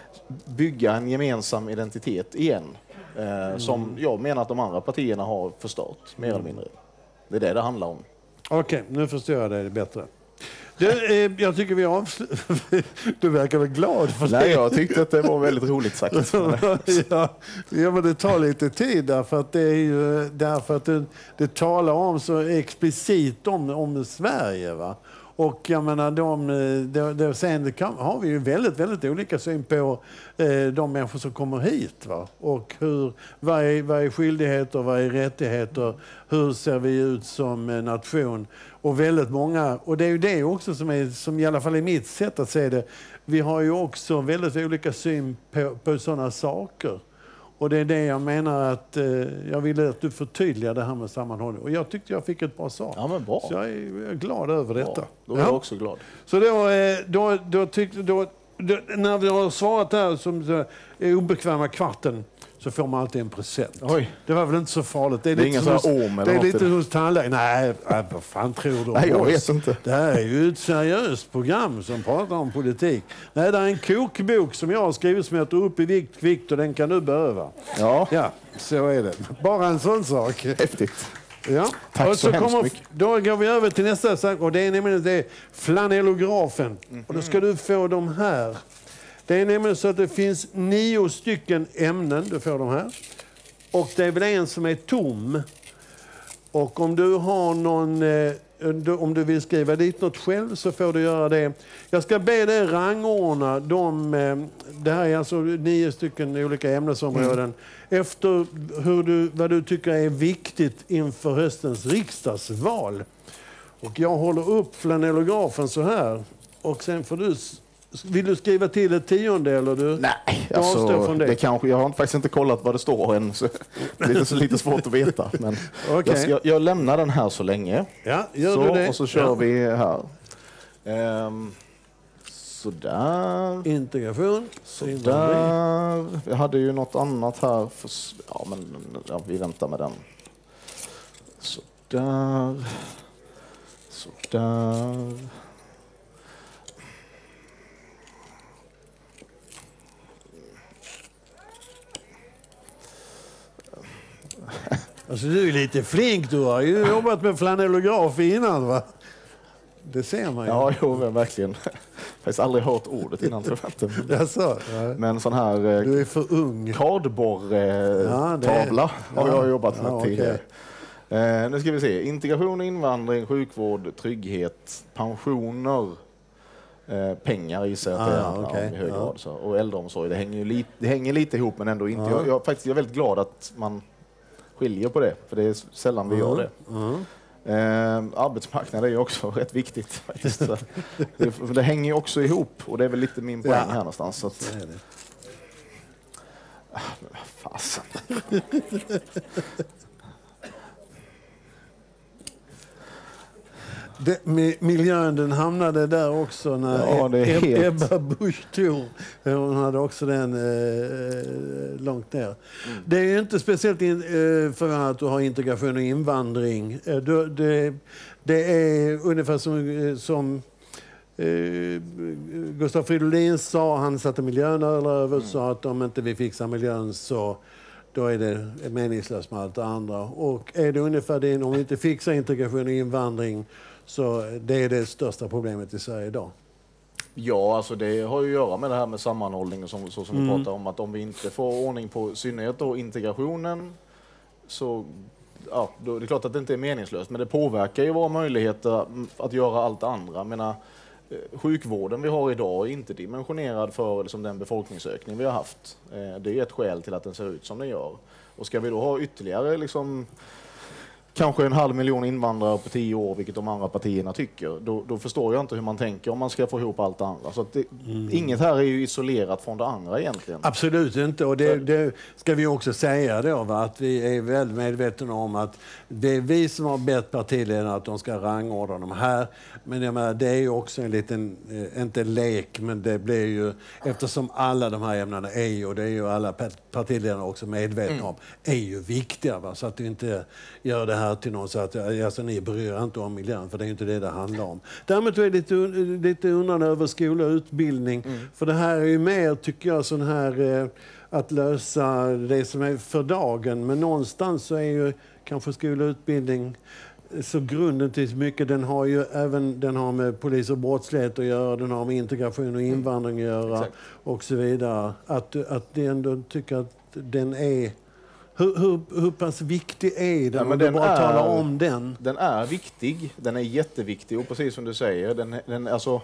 bygga en gemensam identitet igen. Eh, mm. Som jag menar att de andra partierna har förstört, mer mm. eller mindre. Det är det det handlar om. Okej, okay, nu förstår jag det bättre. Det, eh, jag tycker vi avslutar... Du verkar väl glad för det. Nej, jag tyckte att det var väldigt roligt sagt. ja, ja, men det tar lite tid därför att det är ju därför att det, det talar om så explicit om, om Sverige, va? Och jag menar, de, de, de, sen kan, har vi ju väldigt, väldigt olika syn på eh, de människor som kommer hit. Va? Och hur, vad, är, vad är skyldigheter, vad är rättigheter, hur ser vi ut som eh, nation? Och väldigt många, och det är ju det också som, är, som i alla fall är mitt sätt att se det, vi har ju också väldigt olika syn på, på sådana saker. Och det är det jag menar att eh, jag ville att du förtydligar det här med sammanhållning. Och jag tyckte jag fick ett bra svar. Ja, men bra. Så jag är, jag är glad över detta. Bra. Då är jag ja. också glad. Så då, då, då tyckte då, då, när vi har svarat där som så, är obekväma kvarten så får man alltid en present. Oj. Det var väl inte så farligt. Det är det är lite ingen hos, sån här om eller det är något lite eller? hos tandläkaren. Nej, vad fan tror du? Nej, jag vet inte. Det här är ju ett seriöst program som pratar om politik. Nej, det är en kokbok som jag har skrivit som heter Upp i vikt kvickt och den kan du behöva. Ja. Ja, så är det. Bara en sån sak. Häftigt. Ja. Tack och så, så hemskt kommer, mycket. Då går vi över till nästa sak och det är nämligen det är flanellografen. Mm. Och då ska du få de här. Det är nämligen så att det finns nio stycken ämnen. Du får de här. Och det är väl en som är tom. Och om du har någon... Eh, om du vill skriva dit något själv så får du göra det. Jag ska be dig rangordna de... Eh, det här är alltså nio stycken olika ämnesområden. Mm. Efter hur du, vad du tycker är viktigt inför höstens riksdagsval. Och jag håller upp flanellografen så här. Och sen får du... Vill du skriva till ett tionde eller du? Nej, alltså, från det. Det kanske, jag har faktiskt inte kollat vad det står än. Så det är så lite svårt att veta. Men okay. jag, jag lämnar den här så länge. Ja, gör så, du det? Och så kör ja. vi här. Um, sådär. Integration. Sådär. Jag hade ju något annat här. För, ja, men ja, vi väntar med den. Sådär. Sådär. Alltså du är lite flink, du har ju jobbat med flanellograf innan, va? Det ser man ju. Ja, jo, men verkligen. Jag har faktiskt aldrig hört ordet innan, tror jag inte. Jag sa, ja. Men sån här... Du är för ung. Kardborr-tavla ja, har jag jobbat med ja, tidigare. Okay. Eh, nu ska vi se. Integration, invandring, sjukvård, trygghet, pensioner, eh, pengar i sig att det ah, okay. i hög ja. grad. Så. Och äldreomsorg, det hänger ju lite, det hänger lite ihop men ändå inte. Ja. Jag, jag, faktiskt, jag är väldigt glad att man skiljer på det, för det är sällan vi mm. gör det. Mm. Eh, arbetsmarknaden är ju också rätt viktigt faktiskt. Så det, det hänger ju också ihop och det är väl lite min poäng ja. här någonstans. Så att, det är det. Ah, men vad fasen. Det, miljön den hamnade där också när ja, det är helt... Ebba Busch Thor, hon hade också den eh, långt ner. Mm. Det är inte speciellt in, eh, för att du har integration och invandring. Eh, det, det, det är ungefär som, som eh, Gustav Fridolin sa, han satte miljön över, mm. sa att om inte vi fixar miljön så då är det meningslöst med allt det andra. Och är det ungefär det, om vi inte fixar integration och invandring så det är det största problemet i Sverige idag. Ja, alltså det har ju att göra med det här med sammanhållning och så, så som mm. vi pratar om. Att om vi inte får ordning på synnerhet och integrationen så ja, då är det klart att det inte är meningslöst. Men det påverkar ju våra möjligheter att göra allt det andra. Jag menar, sjukvården vi har idag är inte dimensionerad för liksom, den befolkningsökning vi har haft. Det är ett skäl till att den ser ut som den gör. Och ska vi då ha ytterligare liksom, kanske en halv miljon invandrare på tio år, vilket de andra partierna tycker, då, då förstår jag inte hur man tänker om man ska få ihop allt det andra. Så att det, mm. inget här är ju isolerat från det andra egentligen. Absolut inte, och det, det ska vi också säga då, va? Att vi är väldigt medvetna om att det är vi som har bett partiledarna att de ska rangordna de här. Men jag menar, det är ju också en liten, eh, inte lek, men det blir ju, eftersom alla de här ämnena är ju, och det är ju alla partiledarna också medvetna mm. om, är ju viktiga, va? Så att du inte gör det här till någon så att alltså, ni bryr inte om miljön, för det är inte det det handlar om. Däremot är jag lite, lite undrande över skola och utbildning, mm. för det här är ju mer, tycker jag, sån här eh, att lösa det som är för dagen, men någonstans så är ju kanske skola och utbildning så grunden till mycket, den har ju även den har med polis och brottslighet att göra, den har med integration och invandring att göra mm. och så vidare. Att, att det ändå tycker att den är Hur, hur, hur pass viktig är den? Ja, men den bara är, tala om den. Den är viktig. Den är jätteviktig. Och precis som du säger, den, den, alltså,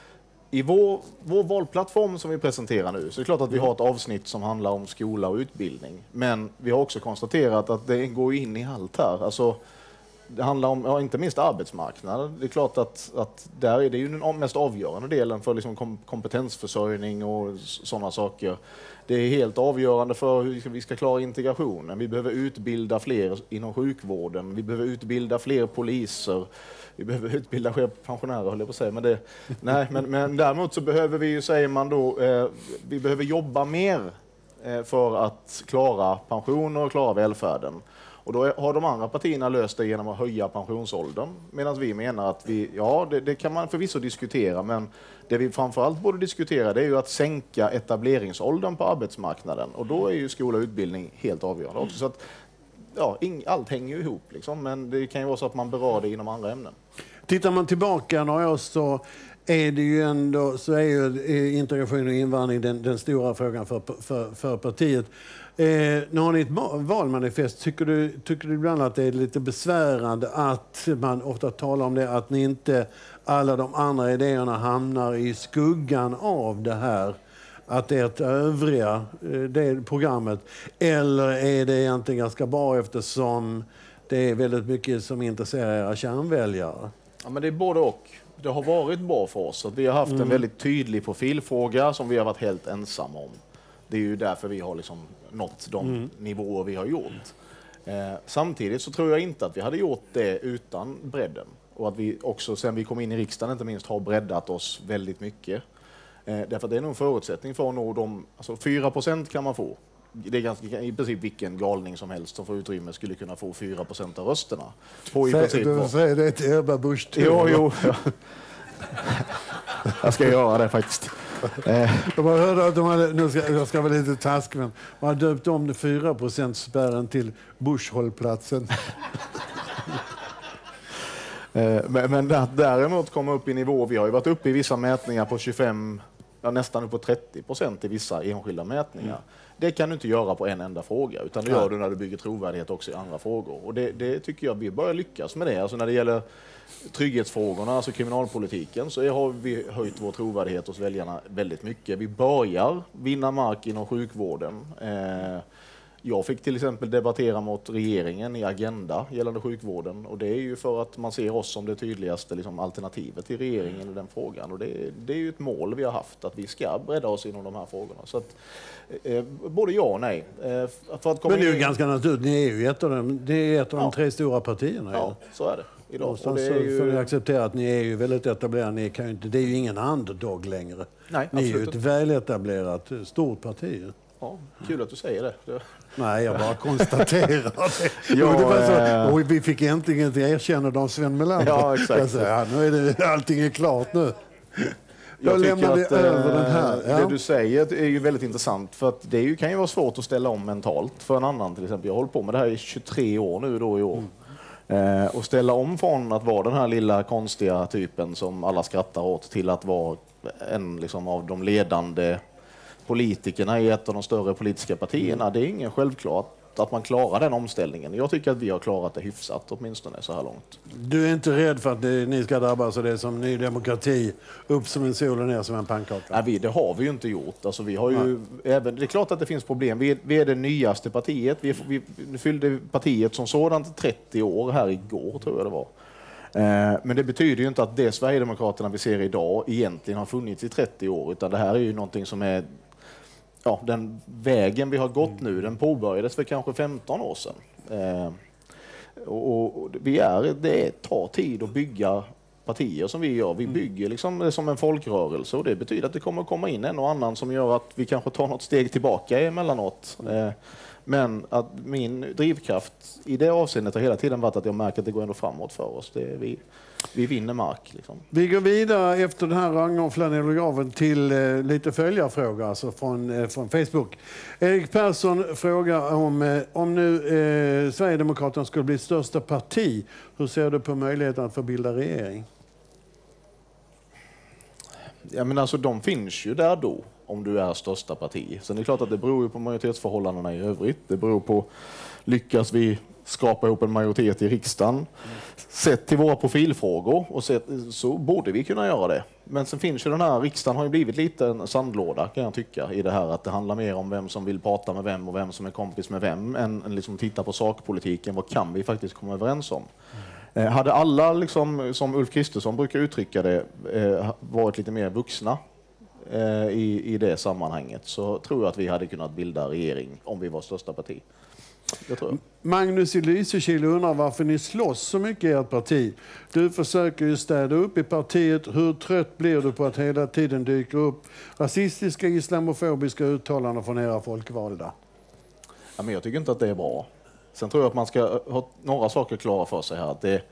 i vår, vår valplattform som vi presenterar nu så är det klart att vi har ett avsnitt som handlar om skola och utbildning. Men vi har också konstaterat att det går in i allt här. Alltså, det handlar om, ja, inte minst arbetsmarknaden. Det är klart att, att där är det ju den mest avgörande delen för liksom kompetensförsörjning och sådana saker. Det är helt avgörande för hur vi ska klara integrationen. Vi behöver utbilda fler inom sjukvården. Vi behöver utbilda fler poliser. Vi behöver utbilda fler pensionärer, höll jag på att säga. Men, det, nej, men, men däremot så behöver vi ju, säger man då, eh, vi behöver jobba mer eh, för att klara pensioner och klara välfärden. Och då har de andra partierna löst det genom att höja pensionsåldern. Medan vi menar att vi, ja, det, det kan man förvisso diskutera, men det vi framförallt borde diskutera det är ju att sänka etableringsåldern på arbetsmarknaden. Och då är ju skola och utbildning helt avgörande också. Så att, ja, ing, allt hänger ju ihop, liksom, men det kan ju vara så att man berör det inom andra ämnen. Tittar man tillbaka några år så är det ju ändå, så är ju integration och invandring den, den stora frågan för, för, för partiet. Eh, nu har ni ett valmanifest. Tycker du, tycker du ibland att det är lite besvärande att man ofta talar om det, att ni inte alla de andra idéerna hamnar i skuggan av det här, att det är ett övriga det programmet, eller är det egentligen ganska bra eftersom det är väldigt mycket som intresserar era kärnväljare? Ja, men det är både och. Det har varit bra för oss att vi har haft mm. en väldigt tydlig profilfråga som vi har varit helt ensamma om. Det är ju därför vi har liksom nått de mm. nivåer vi har gjort. Eh, samtidigt så tror jag inte att vi hade gjort det utan bredden. Och att vi också, sen vi kom in i riksdagen inte minst, har breddat oss väldigt mycket. Eh, därför att det är nog en förutsättning för att nå de, alltså fyra procent kan man få. Det är ganska, i princip vilken galning som helst som får utrymme skulle kunna få fyra procent av rösterna. På i Säg, princip du säger det till Ebba Busch Thor. Jo, jo. Ja. Jag ska göra det faktiskt. De har hört att de hade, nu ska jag ska vara lite task, men man har döpt om fyra procent spärren till Busch-hållplatsen. men, men däremot komma upp i nivå, vi har ju varit uppe i vissa mätningar på tjugofem, ja, nästan upp på trettio procent i vissa enskilda mätningar. Mm. Det kan du inte göra på en enda fråga, utan det gör du när du bygger trovärdighet också i andra frågor. Och det, det tycker jag vi börjar lyckas med det. Alltså när det gäller trygghetsfrågorna, alltså kriminalpolitiken, så har vi höjt vår trovärdighet hos väljarna väldigt mycket. Vi börjar vinna mark inom sjukvården. Eh, Jag fick till exempel debattera mot regeringen i Agenda gällande sjukvården, och det är ju för att man ser oss som det tydligaste liksom, alternativet till regeringen i den frågan, och det, det är ju ett mål vi har haft, att vi ska bredda oss inom de här frågorna. Så att, eh, både ja och nej. Eh, för att komma Men det är ju in... ganska naturligt, ni är ju ett av de, det är ett av ja. de tre stora partierna. Ja, så är det idag. Och och det så är ju... får ni acceptera att ni är ju väldigt etablerade, ni kan ju inte, det är ju ingen underdog längre. Nej, ni är ju ett inte. väletablerat stort parti. Ja, kul att du säger det. det... Nej, jag bara konstaterar det. Ja, det var så, äh... och vi fick äntligen ett erkännande av Sven Melander. Ja, exakt. Jag säger, ja, nu är det, allting är klart nu. Jag Då lämnar vi att, över den här. Ja. Det du säger är ju väldigt intressant, för att det är ju, kan ju vara svårt att ställa om mentalt för en annan till exempel. Jag har hållit på med det här i tjugotre år nu då i år. Mm. Eh, och ställa om från att vara den här lilla konstiga typen som alla skrattar åt till att vara en liksom, av de ledande politikerna i ett av de större politiska partierna. Mm. Det är ingen självklart att man klarar den omställningen. Jag tycker att vi har klarat det hyfsat, åtminstone så här långt. Du är inte rädd för att ni ska drabbas av det som Ny Demokrati, upp som en sol och ner som en pannkaka? Nej, vi, det har vi ju inte gjort. Alltså, vi har ju även, det är klart att det finns problem. Vi är, vi är det nyaste partiet. Vi, vi, vi fyllde partiet som sådant trettio år här igår, tror jag det var. Eh, men det betyder ju inte att det Sverigedemokraterna vi ser idag egentligen har funnits i trettio år, utan det här är ju någonting som är... Ja, den vägen vi har gått nu, den påbörjades för kanske femton år sedan. Eh, och, och vi är, det tar tid att bygga partier som vi gör. Vi bygger liksom det som en folkrörelse, och det betyder att det kommer att komma in en och annan som gör att vi kanske tar något steg tillbaka emellanåt. Eh, men att min drivkraft i det avseendet har hela tiden varit att jag märker att det går ändå framåt för oss. Det är vi, vi vinner mark. Liksom. Vi går vidare efter den här Ragnar till eh, lite följarfrågor alltså från, eh, från Facebook. Erik Persson frågar om, eh, om nu eh, Sverigedemokraterna skulle bli största parti. Hur ser du på möjligheten att få bilda regering? Ja, men alltså, de finns ju där då, om du är största parti. Sen är det klart att det beror ju på majoritetsförhållandena i övrigt. Det beror på, lyckas vi skapa ihop en majoritet i riksdagen? Mm. Sett till våra profilfrågor och sett, så borde vi kunna göra det. Men sen finns ju den här, riksdagen har ju blivit lite en sandlåda, kan jag tycka, i det här att det handlar mer om vem som vill prata med vem och vem som är kompis med vem än, än liksom titta på sakpolitiken. Vad kan vi faktiskt komma överens om? Mm. Eh, hade alla, liksom, som Ulf Kristersson brukar uttrycka det, eh, varit lite mer vuxna eh, i, i det sammanhanget, så tror jag att vi hade kunnat bilda regering om vi var största parti. Jag tror. Magnus i Lysekil undrar varför ni slåss så mycket i ert parti. Du försöker ju städa upp i partiet. Hur trött blir du på att hela tiden dyker upp rasistiska, islamofobiska uttalanden från era folkvalda? Ja, men jag tycker inte att det är bra. Sen tror jag att man ska ha några saker klara för sig här. Att det är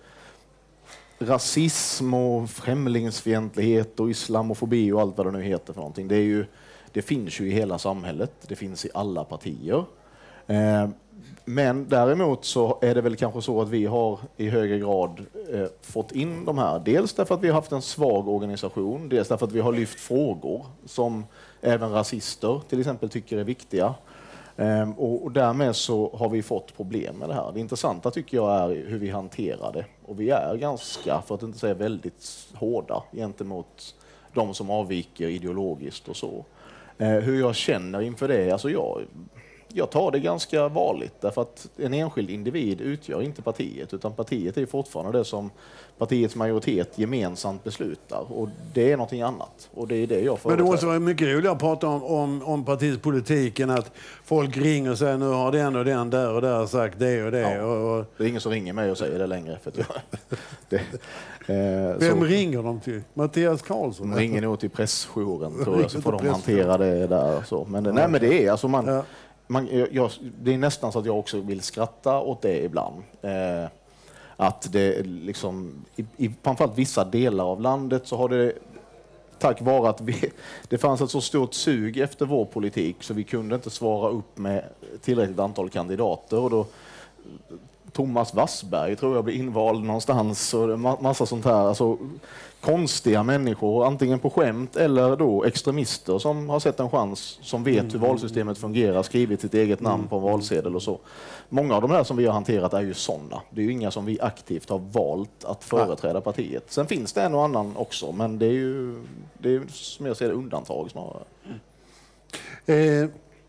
rasism och främlingsfientlighet och islamofobi och allt vad det nu heter för någonting. Det, är ju, det finns ju i hela samhället. Det finns i alla partier. Eh, Men däremot så är det väl kanske så att vi har i högre grad eh, fått in de här. Dels därför att vi har haft en svag organisation, dels därför att vi har lyft frågor som även rasister till exempel tycker är viktiga. Eh, och, och därmed så har vi fått problem med det här. Det intressanta tycker jag är hur vi hanterar det. Och vi är ganska, för att inte säga väldigt hårda gentemot de som avviker ideologiskt och så. Eh, hur jag känner inför det, alltså jag... Jag tar det ganska vanligt, därför att en enskild individ utgör inte partiet, utan partiet är fortfarande det som partiets majoritet gemensamt beslutar, och det är någonting annat, och det är det jag företräder. Men det måste vara mycket roligt att prata om, om, om partiets politiken, att folk ringer och säger nu har den och den där och där sagt det och det. Ja, och, och... Det är ingen som ringer mig och säger det längre. För att jag, det, eh, Vem så, ringer de till? Mattias Karlsson? De ringer nog till pressjouren, tror jag, så får de hantera det där. Och så. Men, det, nej, men det är alltså man... Ja. Man, jag, det är nästan så att jag också vill skratta åt det ibland. Eh, att det liksom, i, i framförallt vissa delar av landet så har det, tack vare att vi, det fanns ett så stort sug efter vår politik så vi kunde inte svara upp med tillräckligt antal kandidater. Och då, Thomas Wassberg tror jag blir invald någonstans och massa sånt här. Alltså, konstiga människor, antingen på skämt eller då extremister som har sett en chans, som vet mm. hur valsystemet fungerar, skrivit sitt eget namn mm. på en valsedel och så. Många av de här som vi har hanterat är ju sådana. Det är ju inga som vi aktivt har valt att företräda partiet. Sen finns det en och annan också, men det är ju, det är, som jag ser det, undantag snarare. Eh,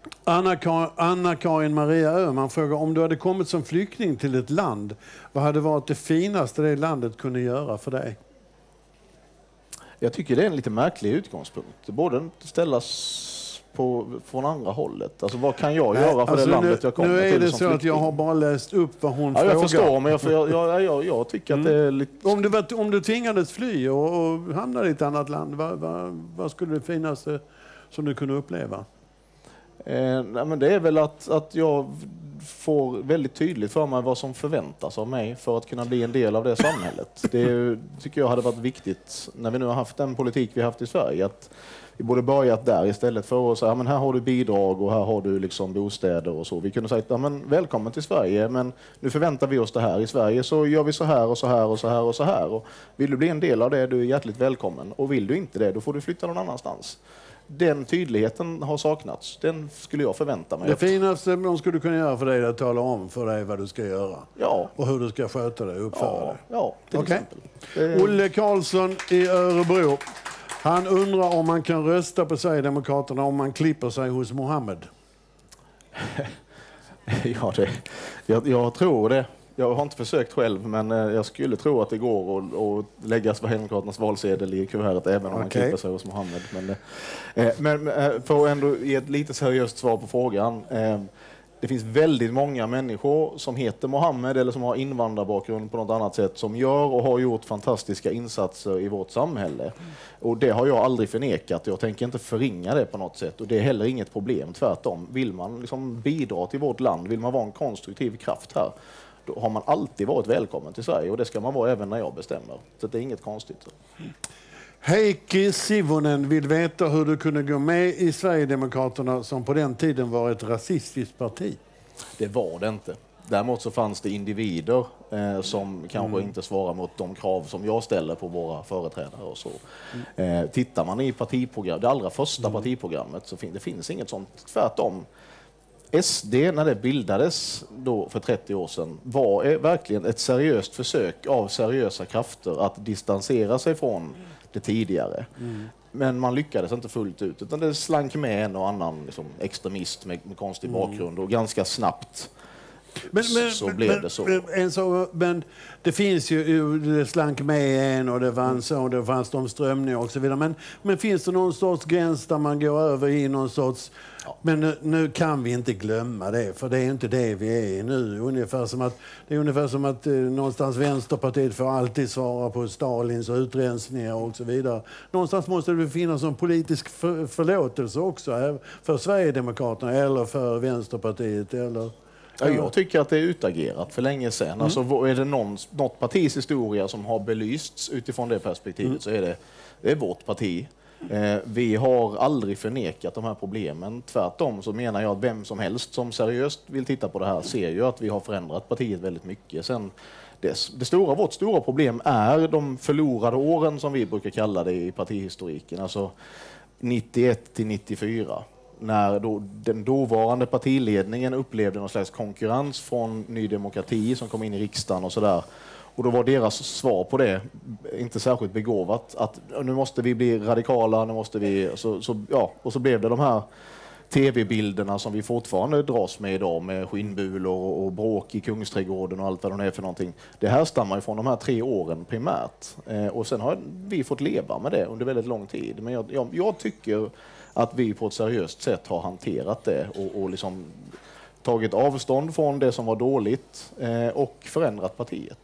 Anna-Karin Anna Maria Öhman frågar om du hade kommit som flykting till ett land, vad hade varit det finaste det landet kunde göra för dig? Jag tycker det är en lite märklig utgångspunkt. Det borde ställas på, från andra hållet. Alltså vad kan jag göra för alltså det landet nu, jag kommer till? Nu är det som så att flykting? jag har bara läst upp vad hon ja, frågar. Jag förstår, men jag, jag, jag, jag, jag tycker mm. att det är lite... Om du, om du tvingades fly och, och hamnade i ett annat land, vad, vad, vad skulle det finaste som du kunde uppleva? Eh, nej, men det är väl att, att jag får väldigt tydligt för mig vad som förväntas av mig för att kunna bli en del av det samhället. Det tycker jag hade varit viktigt när vi nu har haft den politik vi har haft i Sverige. Att vi borde börjat där istället för att säga, ja, men här har du bidrag och här har du liksom bostäder och så. Vi kunde säga, ja, men välkommen till Sverige, men nu förväntar vi oss det här. I Sverige så gör vi så här och så här och så här och så här. Och vill du bli en del av det, du är hjärtligt välkommen. Och vill du inte det, då får du flytta någon annanstans. Den tydligheten har saknats. Den skulle jag förvänta mig. Det finaste de skulle kunna göra för dig är att tala om för dig vad du ska göra. Ja. Och hur du ska sköta dig och uppföra ja. dig. Ja, till okay. exempel. Olle Karlsson i Örebro. Han undrar om man kan rösta på Sverigedemokraterna om man klipper sig hos Mohammed. ja, det, jag, jag tror det. Jag har inte försökt själv, men jag skulle tro att det går att, att lägga Sverigedemokraternas valsedel i kuvertet även om okay. man klipper sig hos Mohammed. Men, eh, men för att ändå ge ett lite seriöst svar på frågan. Eh, det finns väldigt många människor som heter Mohammed eller som har invandrarbakgrund på något annat sätt som gör och har gjort fantastiska insatser i vårt samhälle. Och det har jag aldrig förnekat. Jag tänker inte förringa det på något sätt. Och det är heller inget problem, tvärtom. Vill man liksom bidra till vårt land, vill man vara en konstruktiv kraft här, då har man alltid varit välkommen till Sverige och det ska man vara även när jag bestämmer. Så det är inget konstigt. Heikki Sivonen vill veta hur du kunde gå med i Sverigedemokraterna som på den tiden var ett rasistiskt parti. Det var det inte. Däremot så fanns det individer eh, som kanske mm. inte svarar mot de krav som jag ställer på våra företrädare och så. Mm. Eh, tittar man i partiprogram, det allra första mm. partiprogrammet så fin- det finns inget sånt. Tvärtom. S D, när det bildades då för trettio år sedan, var verkligen ett seriöst försök av seriösa krafter att distansera sig från det tidigare. Mm. Men man lyckades inte fullt ut, utan det slank med en och annan liksom, extremist med, med konstig mm. bakgrund och ganska snabbt men, men, så blev men, det så. Men, en så. Men det finns ju, det slank med en och det fanns, och det fanns de strömningar och så vidare. Men, men finns det någon sorts gräns där man går över i någon sorts... Ja. Men nu, nu kan vi inte glömma det, för det är inte det vi är i nu. Ungefär som att, det är ungefär som att eh, någonstans Vänsterpartiet får alltid svara på Stalins utrensningar och så vidare. Någonstans måste det finnas en politisk för, förlåtelse också här, för Sverigedemokraterna eller för Vänsterpartiet eller... Ja, jag tycker att det är utagerat för länge sedan. Mm. Alltså, är det någon, något partis historia som har belysts utifrån det perspektivet mm. så är det, det är vårt parti. Eh, vi har aldrig förnekat de här problemen. Tvärtom så menar jag att vem som helst som seriöst vill titta på det här ser ju att vi har förändrat partiet väldigt mycket. Sen, det, det stora, vårt stora problem är de förlorade åren som vi brukar kalla det i partihistoriken. Alltså nittioett till nittiofyra. När då, den dåvarande partiledningen upplevde någon slags konkurrens från Ny Demokrati som kom in i riksdagen och sådär. Och då var deras svar på det inte särskilt begåvat. Att nu måste vi bli radikala, nu måste vi... Så, så, ja, och så blev det de här tv-bilderna som vi fortfarande dras med idag med skinnbulor och, och bråk i Kungsträdgården och allt vad det är för någonting. Det här stammar från de här tre åren primärt. Eh, och sen har vi fått leva med det under väldigt lång tid. Men jag, jag, jag tycker att vi på ett seriöst sätt har hanterat det och, och liksom tagit avstånd från det som var dåligt eh, och förändrat partiet.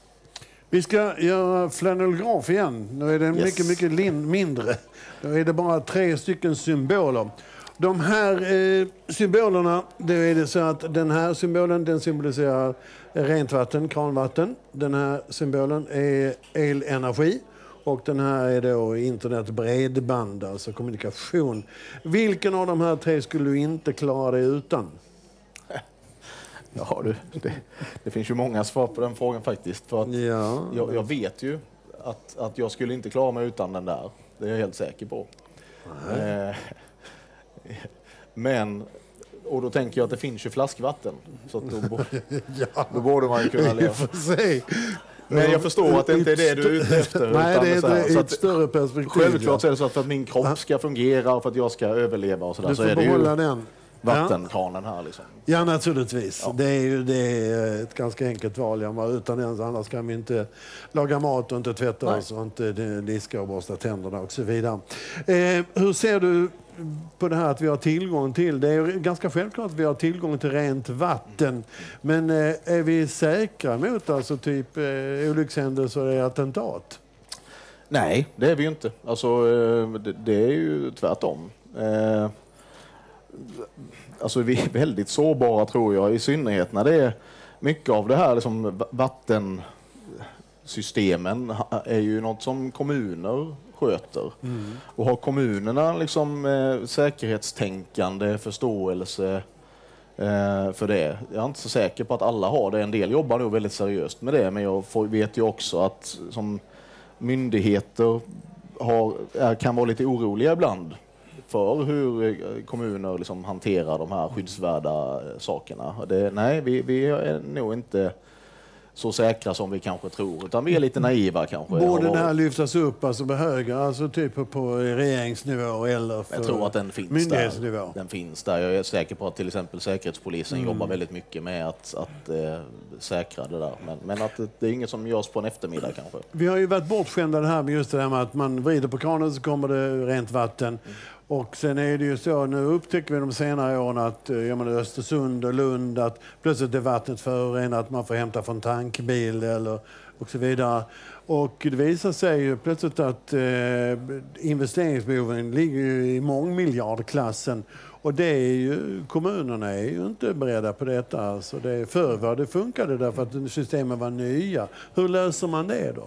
Vi ska göra flanellgraf igen. Nu är den yes. mycket, mycket lin- mindre. Då är det bara tre stycken symboler. De här eh, symbolerna, det är det så att den här symbolen den symboliserar rent vatten, kranvatten. Den här symbolen är elenergi. Och den här är då internet bredband, alltså kommunikation. Vilken av de här tre skulle du inte klara dig utan? Ja, du, det, det finns ju många svar på den frågan faktiskt. För att ja. jag, jag vet ju att, att jag skulle inte klara mig utan den där. Det är jag helt säker på. Eh, men, och då tänker jag att det finns ju flaskvatten. Så att då, borde, ja. då borde man ju kunna leva. Men jag förstår att det inte är det du är ute efter. Nej, det är så här, ett, så ett större perspektiv. Självklart ja. är det så att för att min kropp ska fungera och för att jag ska överleva och sådär. Du får så är behålla det ju, den. vattenkranen här. Liksom. Ja, naturligtvis. Ja. Det är ju det är ett ganska enkelt val. Ja, utan ens, annars kan vi inte laga mat och inte tvätta Nej. oss och inte diska och borsta tänderna och så vidare. Eh, hur ser du på det här att vi har tillgång till? Det är ganska självklart att vi har tillgång till rent vatten. Men eh, är vi säkra mot alltså typ eh, olyckshändelser och attentat? Nej, det är vi ju inte. Alltså, det, det är ju tvärtom. Eh, alltså vi är väldigt sårbara tror jag, i synnerhet när det är mycket av det här liksom, vattensystemen är ju något som kommuner sköter. Mm. Och har kommunerna liksom eh, säkerhetstänkande, förståelse eh, för det. Jag är inte så säker på att alla har det. En del jobbar nog väldigt seriöst med det, men jag får, vet ju också att som myndigheter har, är, kan vara lite oroliga ibland för hur kommuner liksom hanterar de här skyddsvärda sakerna. Det, nej, vi, vi är nog inte så säkra som vi kanske tror, utan vi är lite naiva kanske. Borde den här lyftas upp alltså på höger, alltså typ på regeringsnivå eller för jag tror att den finns myndighetsnivå? Där. Den finns där. Jag är säker på att till exempel Säkerhetspolisen mm. jobbar väldigt mycket med att, att eh, säkra det där. Men, men att det, det är inget som görs på en eftermiddag kanske. Vi har ju varit bortskämda det här med just det här med att man vrider på kranen så kommer det rent vatten. Mm. Och sen är det ju så, nu upptäcker vi de senare åren att ja, men Östersund och Lund, att plötsligt är vattnet förorenat, man får hämta från tankbil eller och så vidare. Och det visar sig ju plötsligt att eh, investeringsbehoven ligger i mångmiljardklassen. Och det är ju, kommunerna är ju inte beredda på detta. Alltså det, förr var det funkade därför att systemen var nya. Hur löser man det då?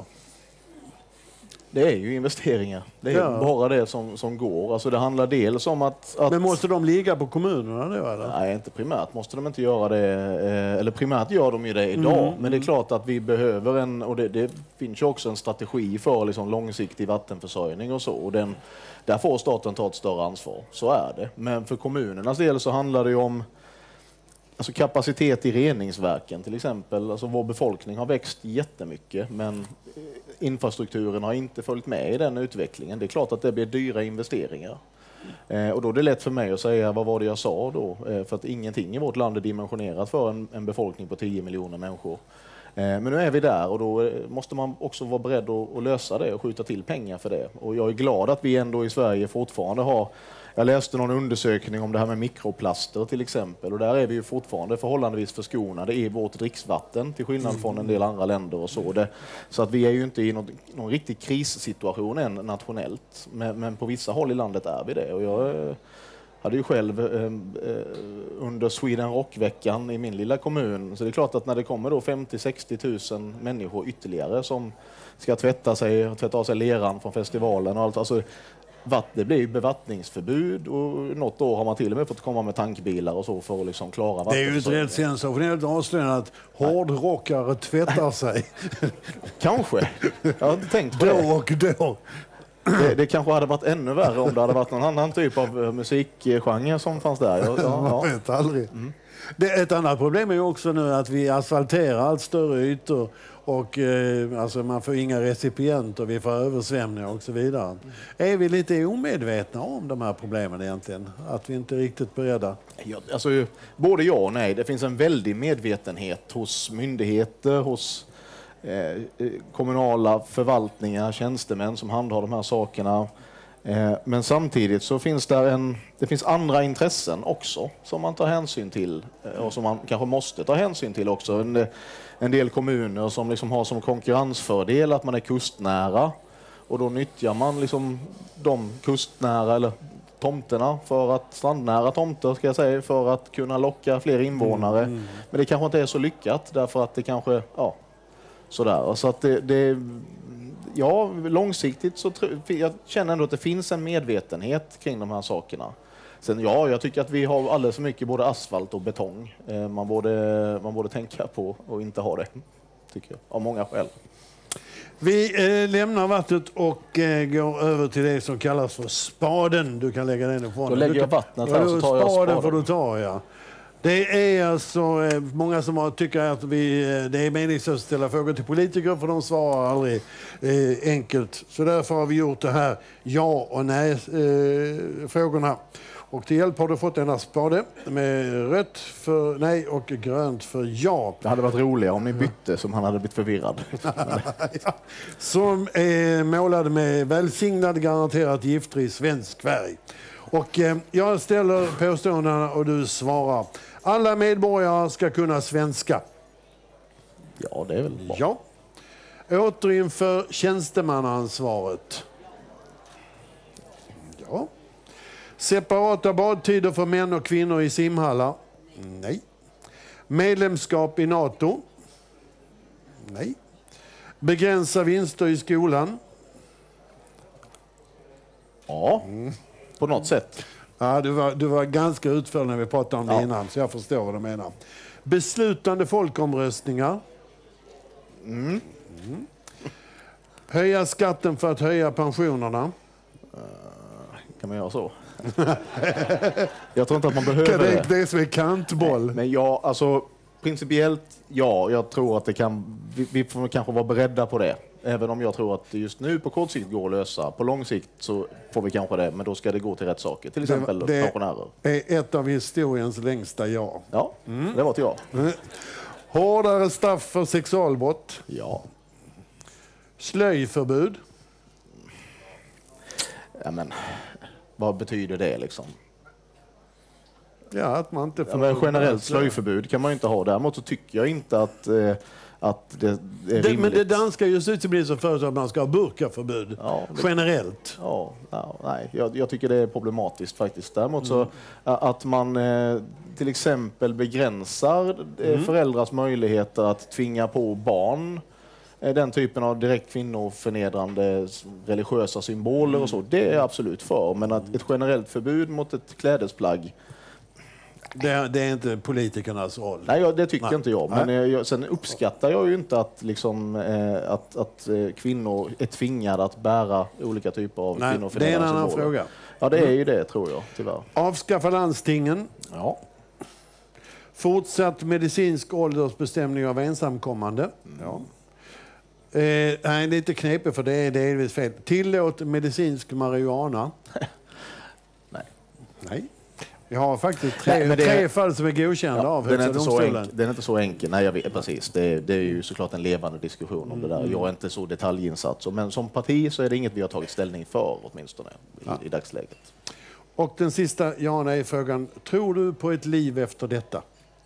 Det är ju investeringar. Det är ja. bara det som, som går. Alltså det handlar dels om att, att... Men måste de ligga på kommunerna då? Eller? Nej, inte primärt måste de inte göra det. Eller primärt gör de ju det idag. Mm. Men det är klart att vi behöver en... Och det, det finns ju också en strategi för liksom långsiktig vattenförsörjning och så. Och den, där får staten ta ett större ansvar. Så är det. Men för kommunernas del så handlar det ju om... Alltså kapacitet i reningsverken till exempel. Alltså vår befolkning har växt jättemycket, men infrastrukturen har inte följt med i den utvecklingen. Det är klart att det blir dyra investeringar. Eh, och då är det lätt för mig att säga, vad var det jag sa då? Eh, för att ingenting i vårt land är dimensionerat för en, en befolkning på tio miljoner människor. Eh, men nu är vi där och då måste man också vara beredd att, att lösa det och skjuta till pengar för det. Och jag är glad att vi ändå i Sverige fortfarande har... Jag läste någon undersökning om det här med mikroplaster till exempel, och där är vi ju fortfarande förhållandevis förskonade i vårt dricksvatten till skillnad från en del andra länder och så. Det, så att vi är ju inte i någon, någon riktig krissituation än nationellt, men, men på vissa håll i landet är vi det. Och jag eh, hade ju själv eh, under Sweden Rock-veckan i min lilla kommun, så det är klart att när det kommer då femtio till sextio tusen människor ytterligare som ska tvätta sig, tvätta av sig leran från festivalen och allt, alltså det blir bevattningsförbud och något år har man till och med fått komma med tankbilar och så för att liksom klara vatten. Det är ju ett rätt sensationellt avslöjande att hårdrockare tvättar sig. Kanske. Jag har inte tänkt på då det. och då. Det, det kanske hade varit ännu värre om det hade varit någon annan typ av musikgenre som fanns där. Ja, ja. Man vet aldrig. Mm. Det, ett annat problem är ju också nu att vi asfalterar allt större ytor och eh, alltså man får inga recipienter, vi får översvämningar och så vidare. Mm. Är vi lite omedvetna om de här problemen egentligen? Att vi inte är riktigt beredda? Ja, alltså, både ja och nej. Det finns en väldig medvetenhet hos myndigheter, hos eh, kommunala förvaltningar, tjänstemän som handhar de här sakerna. Men samtidigt så finns det, en, det finns andra intressen också som man tar hänsyn till och som man kanske måste ta hänsyn till också. En, en del kommuner som liksom har som konkurrensfördel att man är kustnära och då nyttjar man liksom de kustnära eller tomterna för att, strandnära tomter ska jag säga, för att kunna locka fler invånare. Mm, mm. Men det kanske inte är så lyckat därför att det kanske, ja, sådär. Så att det, det ja, långsiktigt så tr- jag känner ändå att det finns en medvetenhet kring de här sakerna. Sen ja, jag tycker att vi har alldeles för mycket både asfalt och betong. Eh, man, borde, man borde tänka på och inte ha det, tycker jag, av många skäl. Vi eh, lämnar vattnet och eh, går över till det som kallas för spaden. Du kan lägga den ifrån. Då lägger jag vattnet här så tar jag spaden. Spaden får du ta, ja. Det är alltså eh, många som har, tycker att vi, eh, det är meningslöst att ställa frågor till politiker för de svarar aldrig eh, enkelt. Så därför har vi gjort det här ja och nej eh, frågorna. Och till hjälp har du fått denna spade med rött för nej och grönt för ja. Det hade varit roligare om ni bytte som han hade blivit förvirrad. Ja. Som är målad med välsignad garanterat giftfri svensk färg. Och eh, jag ställer påståendena och du svarar. Alla medborgare ska kunna svenska. Ja, det är väl bra. Ja. Återinför tjänstemannaansvaret. Ja. Separata badtider för män och kvinnor i simhallar. Nej. Medlemskap i NATO. Nej. Begränsa vinster i skolan. Ja, på något sätt. Ja, du var, du var ganska utförlig när vi pratade om det Ja. innan, så jag förstår vad du menar. Beslutande folkomröstningar. Mm. Mm. Höja skatten för att höja pensionerna. Kan man göra så? Jag tror inte att man behöver Det, det. det är som en kantboll. Nej, men ja, alltså principiellt, ja, jag tror att det kan, vi, vi får kanske vara beredda på det. Även om jag tror att det just nu på kort sikt går att lösa. På lång sikt så får vi kanske det, men då ska det gå till rätt saker. Till exempel det pensionärer. Det är ett av historiens längsta ja. Ja, det var till jag. Mm. Hårdare straff för sexualbrott. Ja. Slöjförbud. Ja, men vad betyder det liksom? Ja, att man inte får... Ja, men generellt slöjförbud kan man ju inte ha. Däremot så tycker jag inte att, eh, att det är det, rimligt. men det danska justitieministern föreslår att man ska ha burkaförbud. Ja, det- Generellt. Ja, ja, nej, jag, jag tycker det är problematiskt faktiskt. Däremot Mm. så att man eh, till exempel begränsar eh, Mm. föräldrars möjligheter att tvinga på barn eh, den typen av direkt kvinnoförnedrande s- religiösa symboler Mm. och så, det är jag absolut för. Men att ett generellt förbud mot ett klädesplagg, Det, det är inte politikernas roll. nej, jag, det tycker Nej. inte jag. Men Nej. eh, jag, sen uppskattar jag ju inte att, liksom, eh, att, att eh, kvinnor är tvingade att bära olika typer av Nej, det är en kvinnoförnedrande annan symboler. fråga. Ja, det är ju det, tror jag, tyvärr. Avskaffa landstingen. Ja. Fortsatt medicinsk åldersbestämning av ensamkommande. Ja. Eh, nej, lite knepigt för det är delvis fel. Tillåt medicinsk marijuana. Nej. Nej. Vi har faktiskt tre, Nej, men det- tre fall som är godkända Ja, av den, är Högsta inte så domstolen. enkel, den är inte så enkel. Nej, jag vet, precis. Det, det är ju såklart en levande diskussion om det Mm. där. Jag är inte så detaljinsatt. Så, men som parti så är det inget vi har tagit ställning för, åtminstone i, Ja. i dagsläget. Och den sista ja nej frågan. Tror du på ett liv efter detta?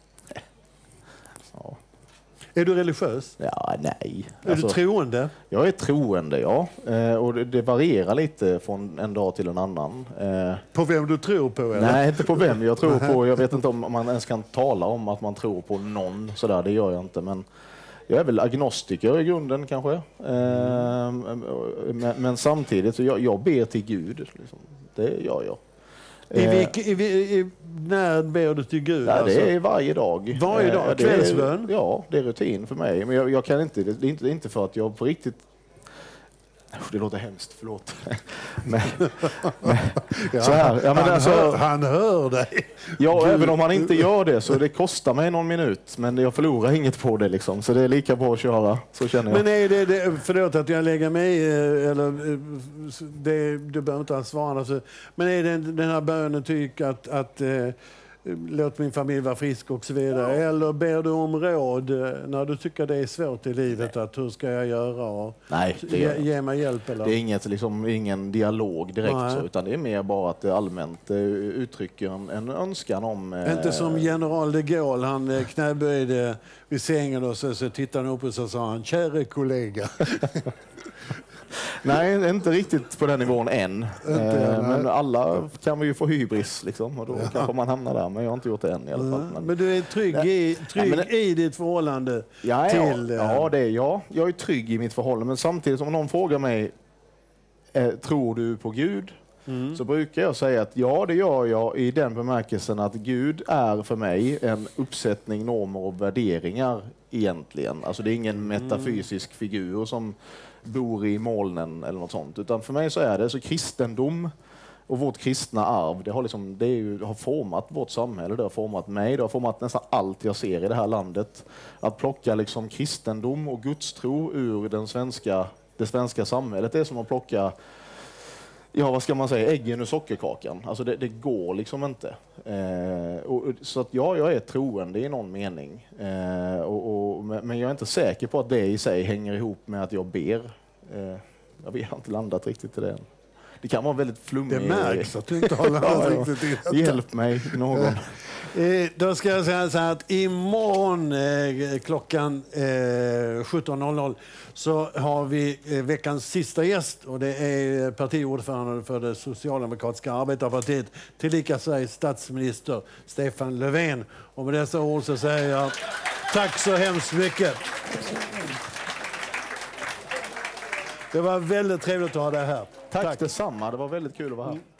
Ja, Är du religiös? ja nej. Är Alltså, du troende? jag är troende, ja. Eh, och det, det varierar lite från en dag till en annan. Eh, På vem du tror på? Eller? nej, inte på vem jag tror på. Jag vet inte om man ens kan tala om att man tror på någon. Sådär, det gör jag inte. Men jag är väl agnostiker i grunden kanske. Eh, men, men samtidigt, så jag, jag ber till Gud. Liksom. Det gör jag. I, Eh, vilk, i, i, i, när ber du till Gud? Ja, alltså? det är varje dag. Varje dag? Eh, det är- Kvällsbön? Ja, det är rutin för mig. Men jag, jag kan inte, det är inte, det är inte för att jag på riktigt... Det låter hemskt, förlåt. men, men, Ja, så här, ja, men han, alltså, hör, han hör dig. ja, Gud. även om man inte gör det så det kostar mig någon minut. Men jag förlorar inget på det liksom. Så det är lika bra att köra. Så känner jag. Men är det, det, förlåt att jag lägger mig i, eller eh, det, du behöver inte alls svara. Alltså. Men är det den här bönen tyck att, att eh, låt min familj vara frisk och så vidare? Eller ber du om råd eh, när du tycker det är svårt i livet? Att hur ska jag göra? Och Nej, det gör ge, jag. ge mig hjälp? Eller? Det är inget, liksom, ingen dialog direkt, Nej. så, utan det är mer bara att det allmänt eh, uttrycker en, en önskan om... eh, Inte som general de Gaulle, han eh, knäböjde vid sängen och så, så tittade han upp och så sa han, käre kollega. Nej, inte riktigt på den nivån än. Inte, eh, nej. men alla kan vi ju få hybris, liksom, och då kanske man hamnar där. Men jag har inte gjort det än i alla fall. Men, Men du är trygg, i, trygg Nej, men det- i ditt förhållande ja, till... eh, ja, ja, det är jag. Jag är trygg i mitt förhållande, men samtidigt om någon frågar mig, eh, tror du på Gud? Mm. Så brukar jag säga att ja, det gör jag i den bemärkelsen att Gud är för mig en uppsättning normer och värderingar egentligen. Alltså det är ingen metafysisk figur som bor i molnen eller något sånt, utan för mig så är det så kristendom och vårt kristna arv, det har, liksom, det är ju, det har format vårt samhälle, det har format mig, det har format nästan allt jag ser i det här landet. Att plocka liksom kristendom och gudstro ur den svenska, det svenska samhället, det är som att plocka ja, vad ska man säga, äggen ur sockerkakan. Alltså det, det går liksom inte. Eh, och, så att ja, jag är troende i någon mening. Eh, och, och, men jag är inte säker på att det i sig hänger ihop med att jag ber. Eh, jag har inte landat riktigt i det än. Det kan vara väldigt flummigt. Det märks att du inte har landat riktigt i det. Hjälp mig någon. Eh, då ska jag säga så här att imorgon eh, klockan eh, sjutton noll noll så har vi eh, veckans sista gäst och det är partiordförande för det socialdemokratiska arbetarpartiet, tillika Sveriges statsminister Stefan Löfven. Och med dessa ord så säger jag tack så hemskt mycket. Det var väldigt trevligt att ha dig här. Tack, tack detsamma, det var väldigt kul att vara här.